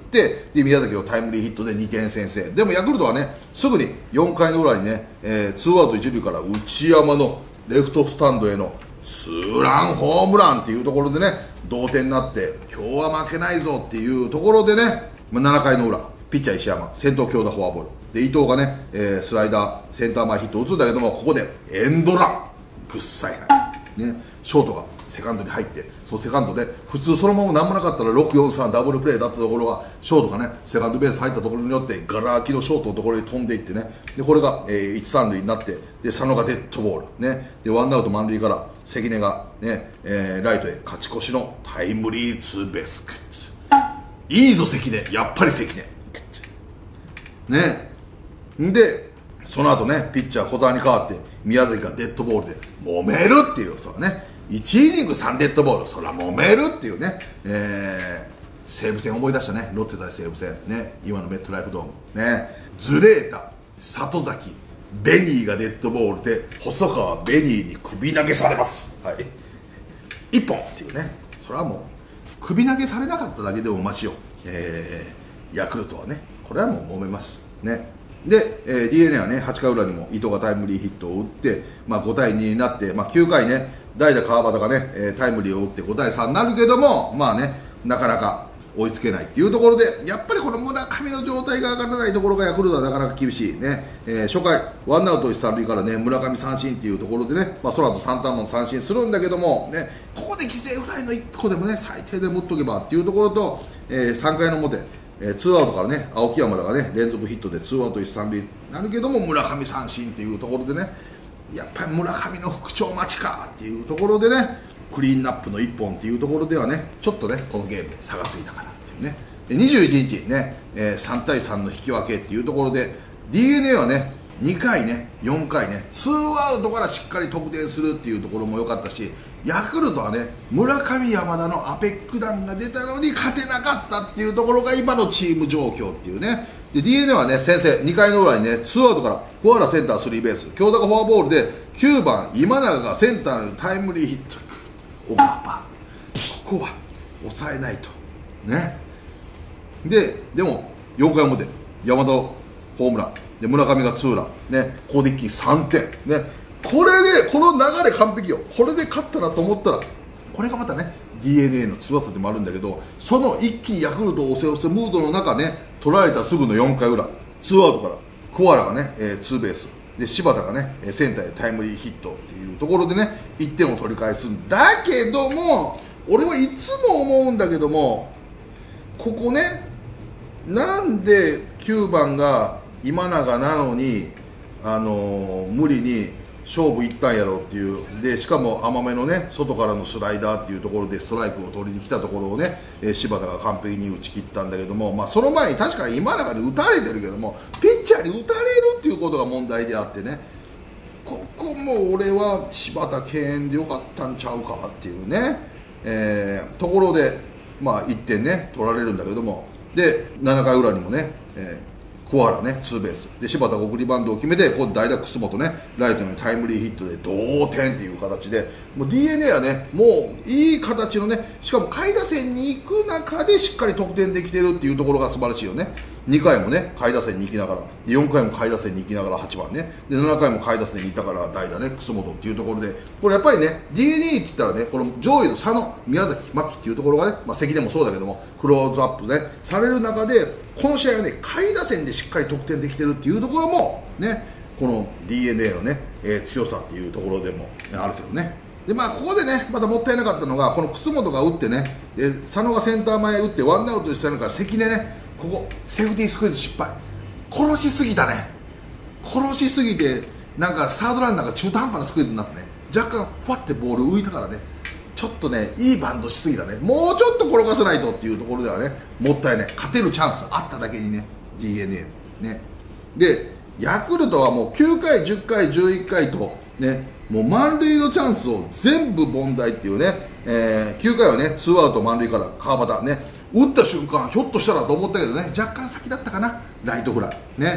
で宮崎のタイムリーヒットでにてん先制。でもヤクルトはね、すぐによんかいの裏にね、えー、ツーアウトいち塁から内山のレフトスタンドへのツーランホームランっていうところでね、同点になって、今日は負けないぞっていうところでね、ななかいの裏、ピッチャー石山、先頭強打フォアボールで、伊藤がね、えー、スライダーセンター前ヒットを打つんだけども、ここでエンドラン、グッサイハイ、ね、ショートがセカンドに入って、そのセカンドで普通そのまま何もなかったらろくよんさんダブルプレーだったところが、ショートがねセカンドベース入ったところによってガラ空きのショートのところに飛んでいってね、でこれが、えー、いちさん塁になって、で佐野がデッドボール、ね、でワンアウト満塁から関根が、ねえー、ライトへ勝ち越しのタイムリーツーベース。いいぞ関根、やっぱり関根ね。でその後ね、ピッチャー小沢に代わって宮崎がデッドボールで揉めるっていう、そらねいちイニングさんデッドボール、そら揉めるっていうね、えー、西武戦思い出したね、ロッテ対西武戦ね、今のメットライフドームね、ズレータ、里崎、ベニーがデッドボールで細川ベニーに首投げされます。はい、いっぽんっていうね、それはもう首投げされなかっただけでもマシよ、えー、ヤクルトはね、これはもう揉めますね。で、えー、ディーエヌエー はねはちかい裏にも伊藤がタイムリーヒットを打って、まあ、ごたいにになって、まあ、きゅうかいね代打川端がね、えー、タイムリーを打ってごたいさんになるけども、まあねなかなか追いつけないっていうところで、やっぱりこの村上の状態が上がらないところがヤクルトはなかなか厳しいね、えー、初回ワンアウトいちさん塁からね村上三振っていうところでね、まあ、その後さんターンも三振するんだけども、ね、ここで犠牲フライのいっこでもね最低でも打っとけばっていうところと、えー、さんかいの表、えー、ツーアウトからね青木山田がね連続ヒットでツーアウトいちさん塁になるけども村上三振っていうところでね、やっぱり村上の復調待ちかっていうところでね、クリーンナップのいっぽんっていうところではね、ちょっとねこのゲーム差がついたかなっていうね。でにじゅういちにちね、えー、さんたいさんの引き分けっていうところで ディーエヌエー はねにかいねよんかいねツーアウトからしっかり得点するっていうところも良かったし、ヤクルトはね村上山田のアペック弾が出たのに勝てなかったっていうところが今のチーム状況っていうね。で ディーエヌエー はね先制にかいの裏にねツーアウトから小原センタースリーベース、京田がフォアボールできゅうばん今永がセンターのタイムリーヒット、オーバーパー、ここは抑えないとね。ででもよんかい表山田ホームランで村上がツーランね、ここで一気にさんてんね、これでこの流れ完璧よ。これで勝ったなと思ったら、これがまたね ディーエヌエー の強さでもあるんだけど、その一気にヤクルトを押せ押せムードの中ね、取られたすぐのよんかい裏ツーアウトから小原がね、えー、ツーベースで柴田がねセンターへタイムリーヒットっていうところでねいってんを取り返すんだけども、俺はいつも思うんだけども、ここねなんできゅうばんが今永なのに、あのー、無理に勝負いったんやろっていう。でしかも甘めのね外からのスライダーっていうところでストライクを取りに来たところをね、えー、柴田が完璧に打ち切ったんだけども、まあ、その前に確かに今永に打たれてるけども、ピッチャーに打たれるっていうことが問題であってね、ここも俺は柴田敬遠でよかったんちゃうかっていうね、えー、ところで、まあ、いってんね取られるんだけども、でななかい裏にもね、えー小原ねツーベースで柴田が送りバントを決めて、ここで代打楠本ねライトにタイムリーヒットで同点っていう形で、もう ディーエヌエー はねもういい形のね、しかも下位打線に行く中でしっかり得点できてるっていうところが素晴らしいよね。にかいもね下位打線に行きながら、でよんかいも下位打線に行きながらはちばんね、でななかいも下位打線にいたから代打ね楠本っていうところで、これやっぱりね ディーエヌエー って言ったらね、この上位の佐野宮崎牧っていうところがね、まあ、関でもそうだけどもクローズアップねされる中で、この試合はね下位打線でしっかり得点できてるっていうところもね、この ディーエヌエー のね、えー、強さっていうところでもあるけどね。でまあここでねまたもったいなかったのが、この楠本が打ってね、で佐野がセンター前打ってワンアウトにしたのから関根ね、ここセーフティースクイズ失敗、殺しすぎたね、殺しすぎてなんかサードランナーが中途半端なスクイズになってね、若干ふわってボール浮いたからね、ちょっとねいいバントしすぎたね、もうちょっと転がさないとっていうところではねもったいない、勝てるチャンスあっただけにね ディーエヌエー ね。でヤクルトはもうきゅうかいじゅっかいじゅういっかいとね、もう満塁のチャンスを全部凡退っていうね、えー、きゅうかいはねツーアウト満塁から川端ね打った瞬間ひょっとしたらと思ったけどね、若干先だったかなライトフライね、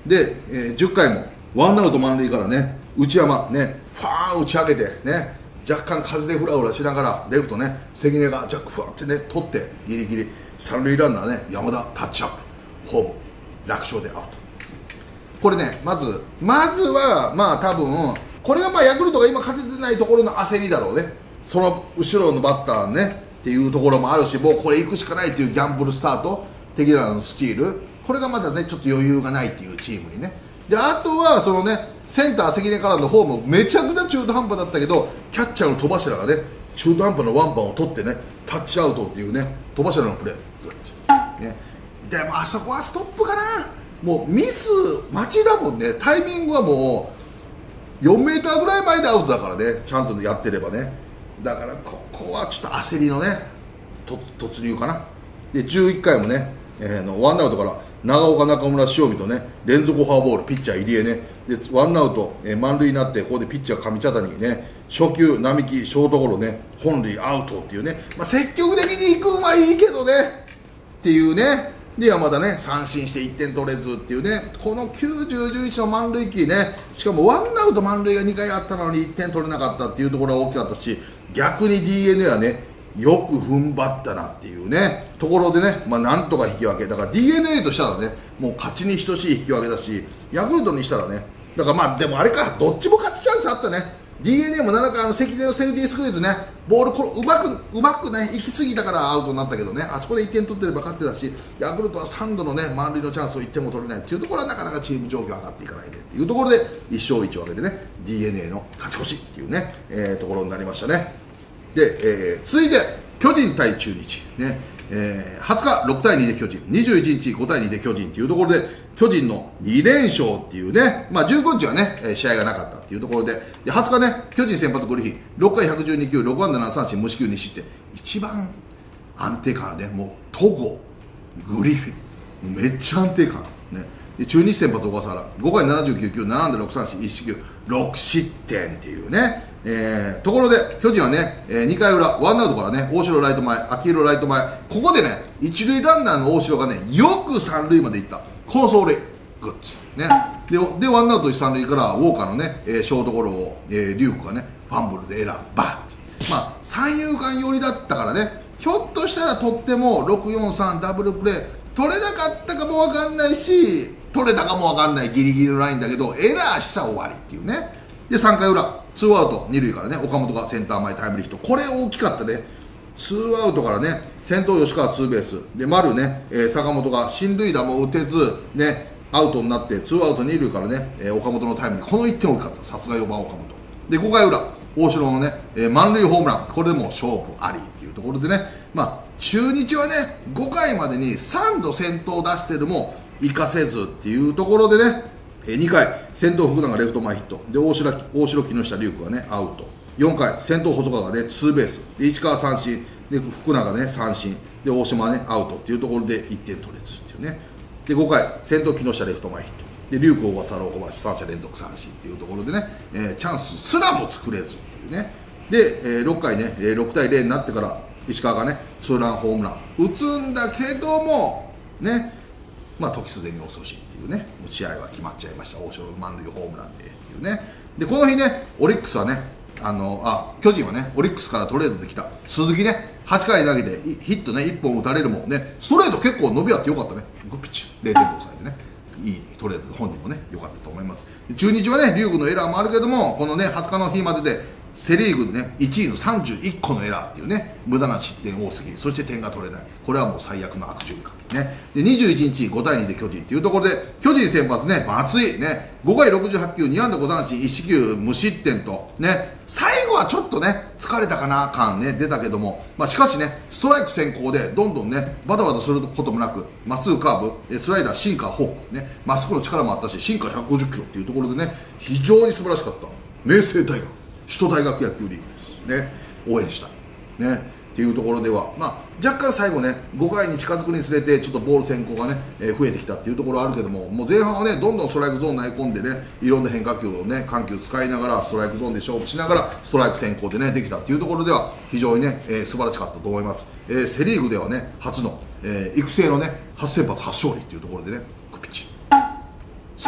で、えー、じゅっかいもワンアウト満塁からね、内山ね、ファーン打ち上げてね、若干風でフラフラしながらレフトね、関根が若干ふわってね取ってギリギリ三塁ランナーね、山田タッチアップホーム楽勝でアウト。これね、まずまずはまあ多分これがまあヤクルトが今勝ててないところの焦りだろうね。その後ろのバッターねっていうところもあるし、もうこれ行くしかないっていうギャンブルスタート的なのスチール、これがまだねちょっと余裕がないっていうチームにね。であとはそのねセンター関根からのホームめちゃくちゃ中途半端だったけど、キャッチャーの戸柱がね中途半端なワンバンを取ってねタッチアウトっていうね戸柱のプレー、ね、でもあそこはストップかな。もうミス待ちだもんね。タイミングはもうよんメーターぐらい前でアウトだからね、ちゃんとやってればね。だからここはちょっと焦りのねと突入かな。でじゅういっかいもね、えー、のワンアウトから長岡、中村、塩見とね連続フォアボール、ピッチャー入江ね、でワンアウト、えー、満塁になって、ここでピッチャー上茶谷にね初球並木ショートゴロね本塁アウトっていうね、まあ、積極的に行くのはいいけどねっていうね。で山田ね三振していってん取れずっていうね、このきゅうじゅう、じゅういちの満塁期ね、しかもワンアウト満塁がにかいあったのにいってん取れなかったっていうところが大きかったし、逆に ディーエヌエー はねよく踏ん張ったなっていうねところでね、まあ、なんとか引き分けだから ディーエヌエー としたらねもう勝ちに等しい引き分けだし、ヤクルトにしたらね、だからまあでもあれか、どっちも勝つチャンスあったね。 ディーエヌエー もななかいの関根のセーフティースクイズね、ボールこのうまくうまくね行き過ぎたからアウトになったけどね、あそこでいってん取ってれば勝ってたし、ヤクルトはさんどのね満塁のチャンスをいってんも取れないっていうところはなかなかチーム状況上がっていかないでっていうところでいっしょういち分けでね ディーエヌエー の勝ち越しっていうね、えー、ところになりましたね。で、えー、続いて巨人対中日ね、えー、はつかろくたいにで巨人、にじゅういちにちごたいにで巨人っていうところで巨人のにれんしょうっていうね、まあ、じゅうごにちはね試合がなかったっていうところで、ではつかね巨人先発グリフィンろっかいひゃくじゅうにきゅうろくあんだななさんしん無四球に失点、一番安定感あるね。もう戸郷グリフィンめっちゃ安定感ね。で中日先発小笠原ごかいななじゅうきゅうきゅうななあんだろくさんしんいちしきゅうろくしってんっていうね、えー、ところで巨人はね、えー、にかいうらワンアウトからね大城ライト前、秋広ライト前、ここでね一塁ランナーの大城がねよく三塁まで行った、この走塁グッズね。ででワンアウト一三塁からウォーカーのね、えー、ショートゴロを、えー、リュウクがねファンブルでエラーバーッと、まあ三遊間寄りだったからね、ひょっとしたら取ってもろくよんさんダブルプレー取れなかったかも分かんないし、取れたかも分かんないギリギリのラインだけどエラーしたら終わりっていうね。でさんかいうらツーアウトにるいからね岡本がセンター前タイムリーヒット、これ大きかったね。ツーアウトからね先頭吉川ツーベースで丸ね、えー、坂本が進塁打も打てずねアウトになってツーアウトにるいからね、えー、岡本のタイムリー、このいってん大きかった、さすがよばん岡本でごかいうら大城のね、えー、満塁ホームラン、これでも勝負ありっていうところでね、まあ中日はねごかいまでにさんど先頭出してるも生かせずっていうところでね、えー、にかい先頭福永レフト前ヒットで大城大城木下龍空がねアウト、よんかい先頭細川がねツーベースで市川三振で福永ね三振で大島ねアウトっていうところでいってん取れずっていうね。でごかい先頭木下レフト前ヒットで龍空小笠原小林さんしゃ連続三振っていうところでね、えー、チャンスすらも作れずっていうね。で、えー、ろっかいねろくたいゼロになってから石川がねツーランホームラン打つんだけどもね、まあ時すでに遅しっていうね、もう試合は決まっちゃいました。大城の満塁ホームランでっていうね。でこの日ねオリックスはねあのあ巨人はねオリックスからトレードできた鈴木ねはちかい投げてヒットねいっぽん打たれるもんね、ストレート結構伸びあってよかったね、グッピッチれいてんで抑えてね、いいトレードで本人もね良かったと思います。中日はね龍空のエラーもあるけども、このねはつかの日まででセ・リーグでねいちいのさんじゅういっこのエラーっていうね、無駄な失点多すぎ、そして点が取れない、これはもう最悪の悪循環ね。でにじゅういちにちごたいにで巨人っていうところで巨人先発ね松井ねごかいろくじゅうはちきゅうにあんだごさんしんいちしきゅう無失点とね、最後はちょっとね疲れたかな感ね出たけども、まあ、しかしねストライク先行でどんどんねバタバタすることもなくまっすぐカーブスライダーシンカーフォークねまっすぐの力もあったしシンカーひゃくごじゅっキロっていうところでね非常に素晴らしかった。明星大学首都大学野球リーグですね、応援したねっていうところでは、まあ、若干最後ねごかいに近づくにつれてちょっとボール先行がね、えー、増えてきたっていうところはあるけども、もう前半はねどんどんストライクゾーン投げ込んでねいろんな変化球をね緩急使いながらストライクゾーンで勝負しながらストライク先行でねできたっていうところでは非常にね、えー、素晴らしかったと思います。えー、セ・リーグではね初の、えー、育成のね初先発初勝利っていうところでねグピッチスパ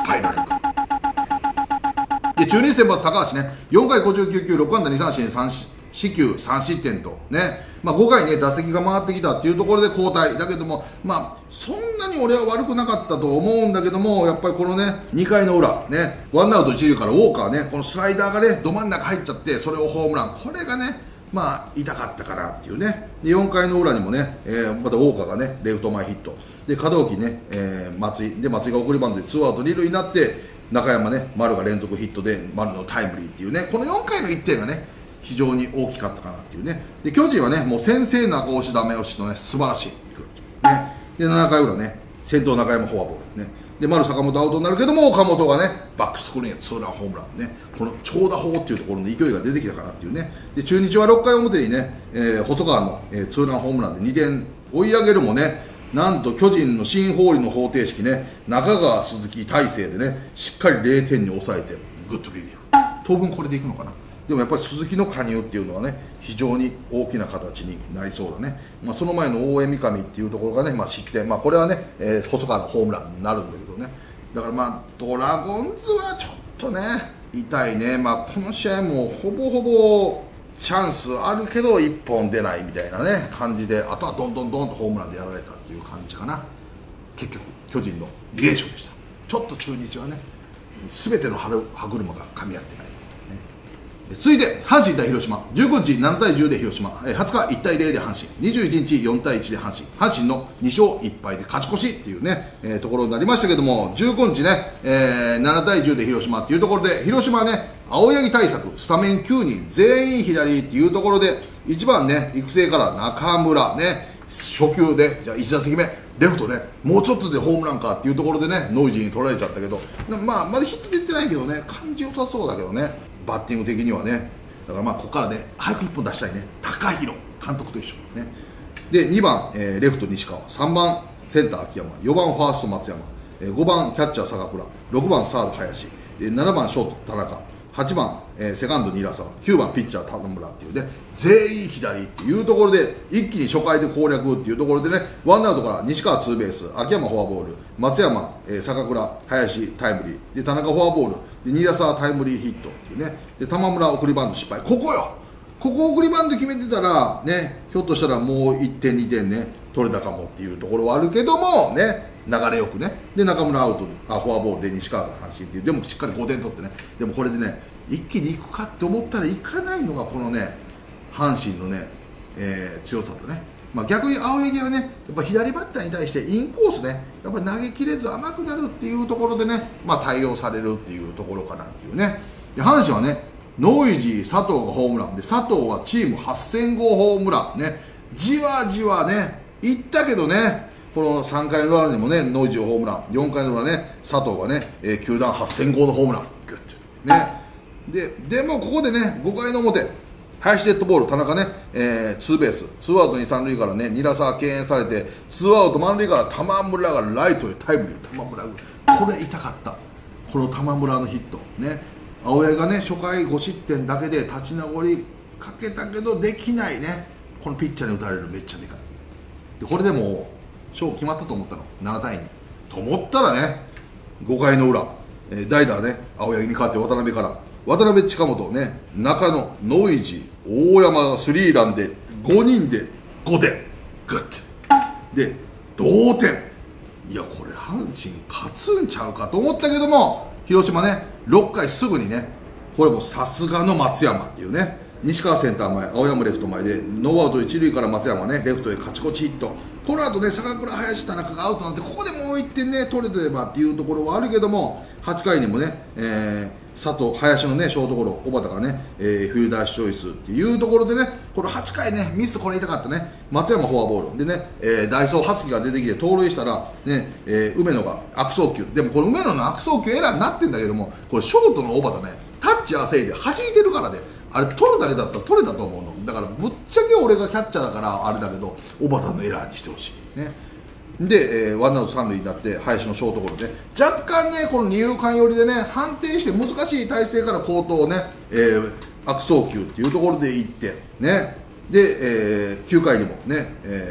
入られるか。で中日先発高橋ね、よんかいごじゅうきゅうきゅう、ろくあんだにさんしんさん四球さんしってんとね、まあ、ごかいね打席が回ってきたっていうところで交代だけども、まあそんなに俺は悪くなかったと思うんだけども、やっぱりこのねにかいの裏ね、ワンアウト一塁からウォーカーね、このスライダーがねど真ん中入っちゃって、それをホームラン、これがねまあ痛かったかなっていうね。でよんかいの裏にもね、えー、またウォーカーがねレフト前ヒットで、門脇ね、えー、松井で松井が送りバントでツーアウト二塁になって、中山ね丸が連続ヒットで丸のタイムリーっていうね、このよんかいのいってんがね非常に大きかったかなっていうね。で巨人はねもう先制中押しダメ押しのね素晴らしい、ね、でななかい裏ね先頭中山フォアボールね、で丸坂本アウトになるけども、岡本がねバックスクリーンへツーランホームランね、この長打法っていうところの勢いが出てきたかなっていうね。で中日はろっかい表にね、えー、細川の、えー、ツーランホームランでにてん追い上げるもね、なんと巨人の新法理の方程式ね、中川鈴木大勢でねしっかりれいてんに抑えてグッドリリーフ、当分これでいくのかな。でもやっぱり鈴木の加入っていうのはね非常に大きな形になりそうだね。まあ、その前の大江三上っていうところがね、まあ、失点、まあ、これはね、えー、細川のホームランになるんだけどね。だからまあドラゴンズはちょっとね痛いね。まあ、この試合もほぼほぼチャンスあるけどいっぽん出ないみたいなね感じで、あとはどんどんどんとホームランでやられたっていう感じかな。結局巨人のにれんしょうでした。ちょっと中日はね全ての歯車が噛み合ってない。続いて阪神対広島、じゅうくにちななたいじゅうで広島、はつかいちたいゼロで阪神、にじゅういちにちよんたいいちで阪神、阪神のにしょういっぱいで勝ち越しっていうね、えー、ところになりましたけども、じゅうくにちね、えー、ななたいじゅうで広島っていうところで、広島はね青柳対策スタメンきゅうにん全員左っていうところで、いちばんね育成から中村ね初球でじゃあいちだせきめレフトね、もうちょっとでホームランかっていうところでねノイジーに取られちゃったけど、まあまだヒット出てないけどね、感じ良さそうだけどね、バッティング的にはね。だからまあここからね早くいっぽん出したいね、高弘監督と一緒ね。でにばん、えー、レフト西川、さんばんセンター秋山、よばんファースト松山、えー、ごばんキャッチャー坂倉、ろくばんサード林、えー、ななばんショート田中、はちばん、えー、セカンド韮澤、きゅうばんピッチャー田村っていうね全員左っていうところで一気に初回で攻略っていうところでね、ワンアウトから西川ツーベース、秋山フォアボール、松山、えー、坂倉林タイムリーで、田中フォアボールで、韮澤タイムリーヒットっていうね、で玉村送りバント失敗、ここよ、ここ送りバント決めてたらねひょっとしたらもういってんにてんね取れたかもっていうところはあるけどもね、流れよくね、で中村アウトあフォアボールで西川が三振っていう、でもしっかりごてん取ってね、でもこれでね一気にいくかって思ったらいかないのがこのね阪神のね、えー、強さだね。まあ、逆に青柳はねやっぱ左バッターに対してインコースねやっぱり投げきれず甘くなるっていうところでね、まあ、対応されるっていうところかなっていうね。で阪神はねノイジー佐藤がホームランで、佐藤はチームはっせんごうホームランね、じわじわねいったけどね、このさんかいの裏にもねノイジーホームラン、よんかいの裏ね佐藤がね、えー、球団はっせんごうのホームラングッとね。で, でもここでねごかいの表林デッドボール、田中ね、えー、ツーベース、ツーアウトにさんるいからね韮澤敬遠されて、ツーアウト満塁から玉村がライトへタイムリー、玉村がこれ痛かった、この玉村のヒットね。青柳がね初回ごしってんだけで立ち直りかけたけどできないね、このピッチャーに打たれるめっちゃでかいで、これでもう勝負決まったと思ったのななたいにと思ったらねごかいの裏、えー、代打ね青柳に代わって渡辺から渡辺近本ね中野ノイジー大山がスリーランでごにんでごてんグッで同点、いやこれ阪神勝つんちゃうかと思ったけども、広島ねろっかいすぐにねこれもさすがの松山っていうね、西川センター前青山レフト前でノーアウト一塁から松山ねレフトへ勝ち越しヒット、この後ね坂倉林田中がアウトになって、ここでもういってんね取れてればっていうところはあるけども、はちかいにもね、えー、佐藤林のねショートゴロ、小畑がね、えー、フィルダースチョイスっていうところでね、このはちかいねミスこれ痛かったね、松山フォアボールでね、えー、ダイソー初樹が出てきて盗塁したらね、えー、梅野が悪送球、でもこの梅野の悪送球エラーになってんだけども、これショートの小畑ねタッチ焦いで弾いてるからね、あれ取るだけだったら取れたと思うのだから、ぶっちゃけ俺がキャッチャーだからあれだけど小畑のエラーにしてほしいね。で、えー、ワンアウト三塁になって林のショートゴロで若干ねこの二遊間寄りでね反転して難しい体勢から好投をね、えー、悪送球っていうところでいってね、で、えー、きゅうかいにもね、えー、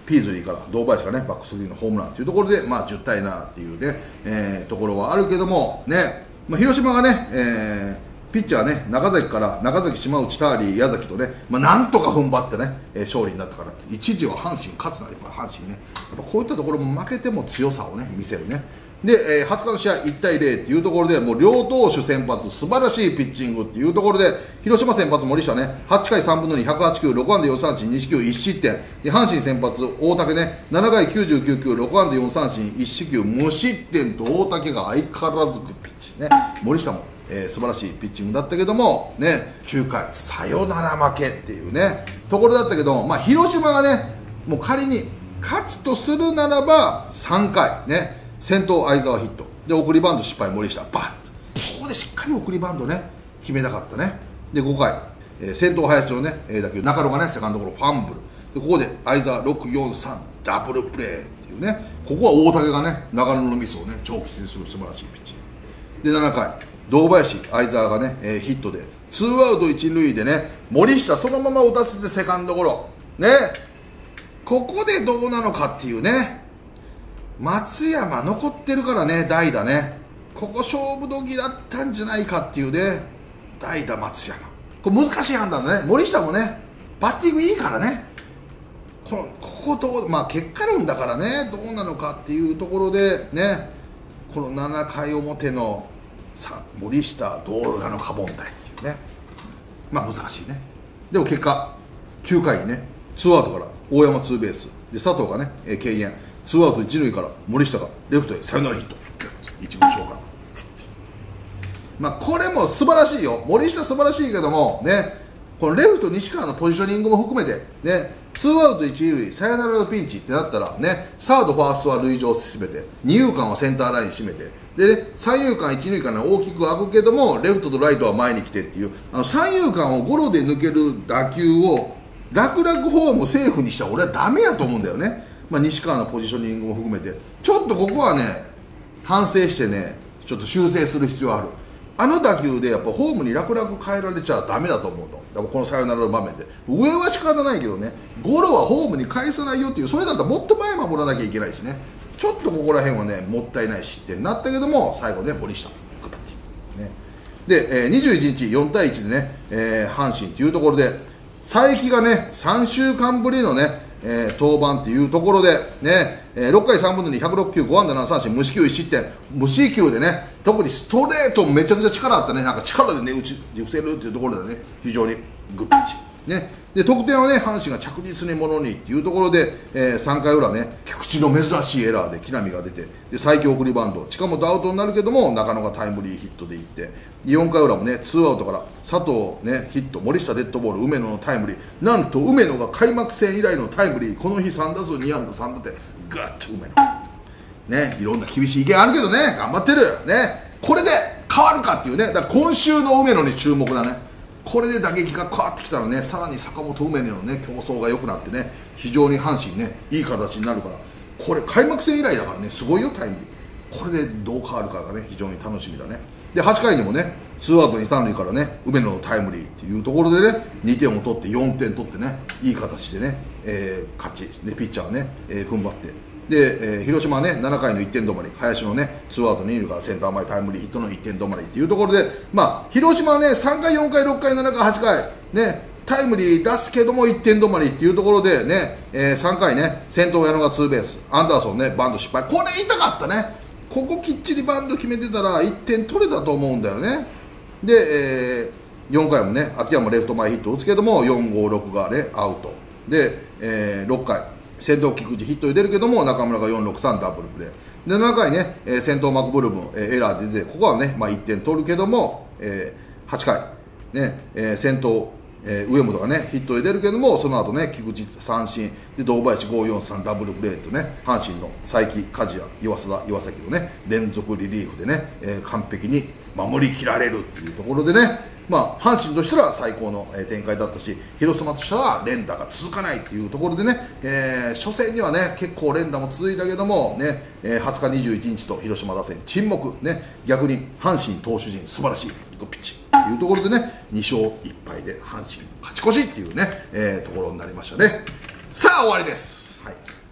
ピーズリーから堂林がねバックスクリーンのホームランというところで、まあ、じゅうたいななっていうね、えー、ところはあるけどもね、まあ、広島がね、えーピッチャーね、中崎から中崎、島内、ターリー、矢崎とね、まあ、なんとか踏ん張ってね、えー、勝利になったからって一時は阪神勝つな、やっぱ阪神ね、やっぱこういったところも負けても強さをね見せるね。で、えー、はつかの試合いちたいゼロっていうところでもう両投手先発素晴らしいピッチングっていうところで広島先発森下ねはちかいさんぶんのにひゃくはちきゅうろくあんだよんさんしんにしきゅういちしってんで阪神先発大竹ねななかいきゅうじゅうきゅうきゅうろくあんだよんさんしんいちしきゅう無失点と大竹が相変わらずグッピッチね森下も、えー、素晴らしいピッチングだったけどもねきゅうかいサヨナラ負けっていうねところだったけど、まあ、広島がねもう仮に勝つとするならばさんかいね先頭相澤ヒットで送りバント失敗森下バッとここでしっかり送りバントね決めたかったねでごかい、えー、先頭林のね、えー、打球中野がねセカンドゴロファンブルでここで相澤ろくよんさんダブルプレーっていうねここは大竹がね中野のミスをね長期戦する素晴らしいピッチングでななかい堂林相澤がね、えー、ヒットでツーアウト一塁でね森下そのまま打たせてセカンドゴロねここでどうなのかっていうね松山残ってるからね代打ねここ勝負時だったんじゃないかっていうね代打松山これ難しい判断だね森下もねバッティングいいからねこのここどうまあ結果論だからねどうなのかっていうところでねこのななかい表のさ森下どうなのか問題っていうねまあ難しいねでも結果きゅうかいにねツーアウトから大山ツーベースで佐藤がね、えー、敬遠ツーアウト一塁から森下がレフトへサヨナラヒット一軍昇格まあこれも素晴らしいよ森下素晴らしいけどもねこのレフト西川のポジショニングも含めてねツーアウト一塁サヨナラのピンチってなったらねサードファーストは塁上を進めて二遊間はセンターライン締めてで、ね、三遊間一塁間が大きく開くけどもレフトとライトは前に来てっていうあの三遊間をゴロで抜ける打球を楽々ホームセーフにしたら俺はダメやと思うんだよねまあ、西川のポジショニングも含めてちょっとここはね反省してねちょっと修正する必要あるあの打球でやっぱホームに楽々変えられちゃダメだと思うのやっぱこのサヨナラの場面で上は仕方ないけどねゴロはホームに返さないよっていうそれだったらもっと前守らなきゃいけないしねちょっとここら辺はねもったいない失点になったけども最後ね森下グッパッティねで、えー、にじゅういちにちよんたいいちでね、えー、阪神というところで才木がねさんしゅうかんぶりのねえー、登板っていうところで、ねえー、ろっかいさんぶんのにひゃくろくきゅうごあんだななさんしん無四球いち失点無四球でね特にストレートめちゃくちゃ力あったねなんか力でね打ち打せるっていうところでね非常にグッピッチねで得点はね阪神が着実にものにっていうところで、えー、さんかい裏ね菊池の珍しいエラーで木浪が出てで最強送りバント近本アウトになるけども中野がタイムリーヒットでいってよんかい裏もねツーアウトから佐藤ねヒット森下デッドボール梅野のタイムリーなんと梅野が開幕戦以来のタイムリーこの日さんだずうにあんださんだてグッと梅野ねいろんな厳しい意見あるけどね頑張ってるねこれで変わるかっていうねだから今週の梅野に注目だねこれで打撃が変わってきたらねさらに坂本梅野のね競争が良くなってね非常に阪神ねいい形になるからこれ開幕戦以来だからねすごいよタイムリーこれでどう変わるかがね非常に楽しみだねではちかいにもねツーアウトにさんるいからね梅野のタイムリーっていうところでねにてんを取ってよんてん取ってねいい形でね、えー、勝ちでピッチャーはね、えー、踏ん張ってで、えー、広島はねななかいのいってん止まり林のねツーアウトにるいからセンター前タイムリーヒットのいってん止まりっていうところでまあ広島はねさんかいよんかいろっかいななかいはちかいねタイムリー出すけどもいってん止まりっていうところでね、えー、さんかいね先頭矢野がツーベースアンダーソンねバント失敗これ痛かったねここきっちりバント決めてたらいってん取れたと思うんだよねで、えー、よんかいもね秋山レフト前ヒット打つけどもよんごろくがねアウトで、えー、ろっかい先頭菊池ヒットで出るけども中村がよんろくさんダブルプレーでななかいね、えー、先頭マクブルーム、えー、エラーで出てここはね、まあ、いってん取るけども、えー、はちかい、ねえー、先頭、えー、上本がねヒットで出るけどもその後ね菊池三振で堂林ごよんさんダブルプレーとね阪神の才木梶谷岩貞岩崎のね連続リリーフでね、えー、完璧に守りきられるっていうところでねまあ、阪神としては最高の展開だったし広島としては連打が続かないっていうところでね、えー、初戦にはね結構連打も続いたけども、ねえー、はつかにじゅういちにちと広島打線沈黙、ね、逆に阪神投手陣素晴らしいグッピッチというところでねにしょういっぱいで阪神勝ち越しっていうね、えー、ところになりましたねさあ終わりです、はい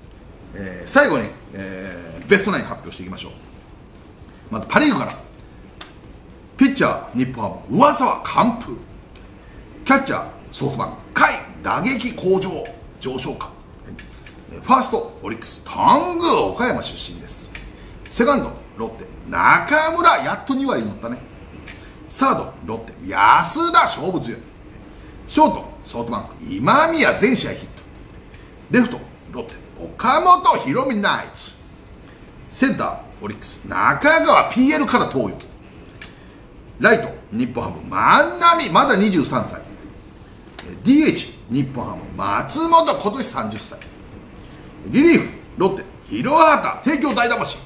えー、最後に、えー、ベストナイン発表していきましょう。まずパ・リーグから。ピッチャー日本ハム上沢完封、キャッチャーソフトバンク甲斐打撃向上上昇か、ファーストオリックス頓宮岡山出身です。セカンドロッテ中村やっとに割乗ったね。サードロッテ安田勝負強い。ショートソフトバンク今宮全試合ヒット。レフトロッテ岡本博美ナイツ。センターオリックス中川 ピーエル から投与。ライト日本ハム万波まだにじゅうさんさい。 ディーエイチ 日本ハム松本今年さんじゅっさい。リリーフロッテ広畑帝京大魂。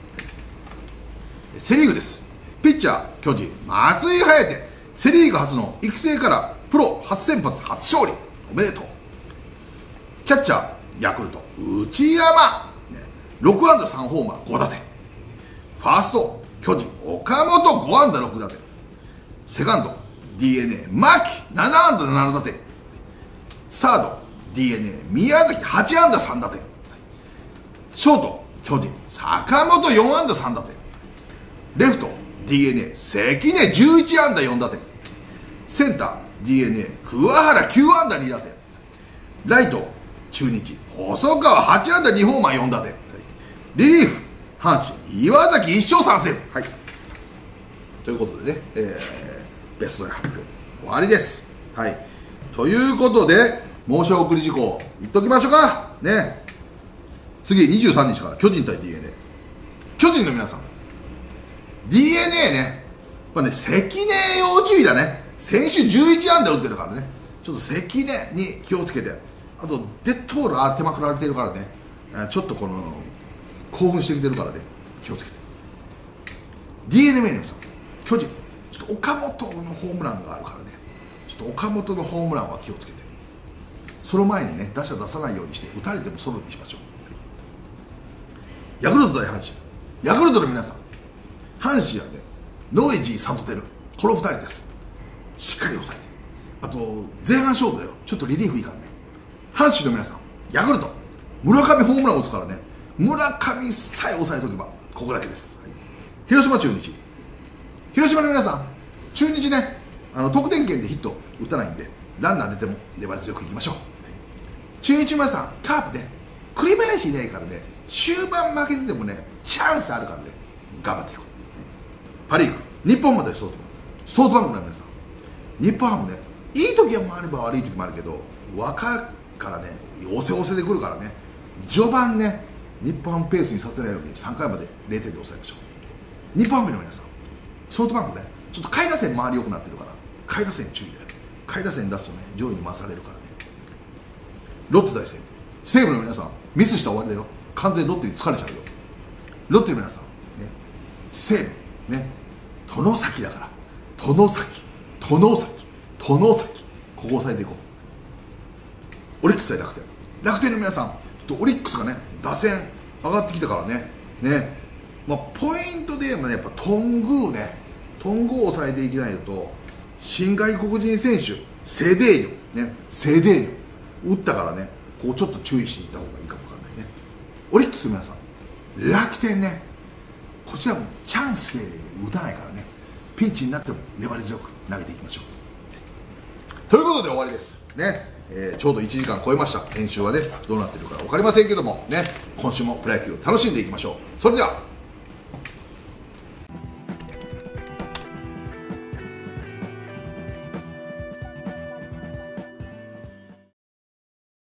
セリーグです。ピッチャー巨人松井颯セリーグ初の育成からプロ初先発初勝利おめでとう。キャッチャーヤクルト内山ろくあんださんホーマーごだてん。ファースト巨人岡本ごあんだろくだてん。セカンド ディーエヌエー 牧ななあんだななだてん。サード ディーエヌエー 宮崎はちあんださんだてん。ショート巨人坂本よんあんださんだてん。レフト ディーエヌエー 関根じゅういちあんだよんだてん。センター ディーエヌエー 桑原きゅうあんだにだてん。ライト中日細川はちあんだにホーマーよんだてん。リリーフ阪神岩崎いっしょうさんセーブ。はい、ということでね、えー、ベストナイン発表終わりです。はい、ということで申し送り事項言っときましょうかね。次にじゅうさんにちから巨人対 ディーエヌエー。 巨人の皆さん ディーエヌエー ね、やっぱね関根要注意だね。先週じゅういちあんだ打ってるからね、ちょっと関根に気をつけて、あとデッドボール当てまくられてるからね、ちょっとこの興奮してきてるからね、気をつけて。 ディーエヌエー の皆さん巨人ちょっと岡本のホームランがあるからね、ちょっと岡本のホームランは気をつけて、その前にね打者出さないようにして打たれてもソロにしましょう。ヤクルト対阪神、ヤクルトの皆さん阪神はねノイジーサトテルこのふたりです。しっかり抑えて、あと前半勝負だよ、ちょっとリリーフいいからね。阪神の皆さんヤクルト村上ホームラン打つからね、村上さえ抑えとけばここだけです。はい、広島中日、広島の皆さん中日ね、あの得点圏でヒット打たないんでランナー出ても粘り強くいきましょう。はい、中日の皆さんカープね栗林いないからね、終盤負けててもねチャンスあるからね頑張っていこう。パ・リーグ日本までソフトバンク、ソフトバンクの皆さん日本ハムねいい時もあれば悪い時もあるけど若いからね押せ押せでくるからね、序盤ね日本ハムペースにさせないようにさんかいまでれいてんで抑えましょう。日本ハムの皆さんソフトバンクねちょっと下位打線周り良くなってるから下位打線注意だよ。下位打線出すとね上位に回されるからね。ロッテ対戦西武の皆さんミスしたら終わりだよ、完全にロッテに疲れちゃうよ。ロッテの皆さんね西武ね外崎だから外崎外崎外崎ここ抑えていこう。オリックス対楽天、楽天の皆さんオリックスがね打線上がってきたからねね、まあ、ポイントで言えばねやっぱ頓宮ね頓宮を抑えていけないと新外国人選手セデーニョねセデーニョ打ったからね、ここちょっと注意していった方がいいかもわかんないね。オリックスの皆さん楽天ねこちらもチャンスで打たないからね、ピンチになっても粘り強く投げていきましょう。ということで終わりですね。えー、ちょうどいちじかん超えました。編集はねどうなってるか分かりませんけどもね、今週もプロ野球を楽しんでいきましょう。それでは。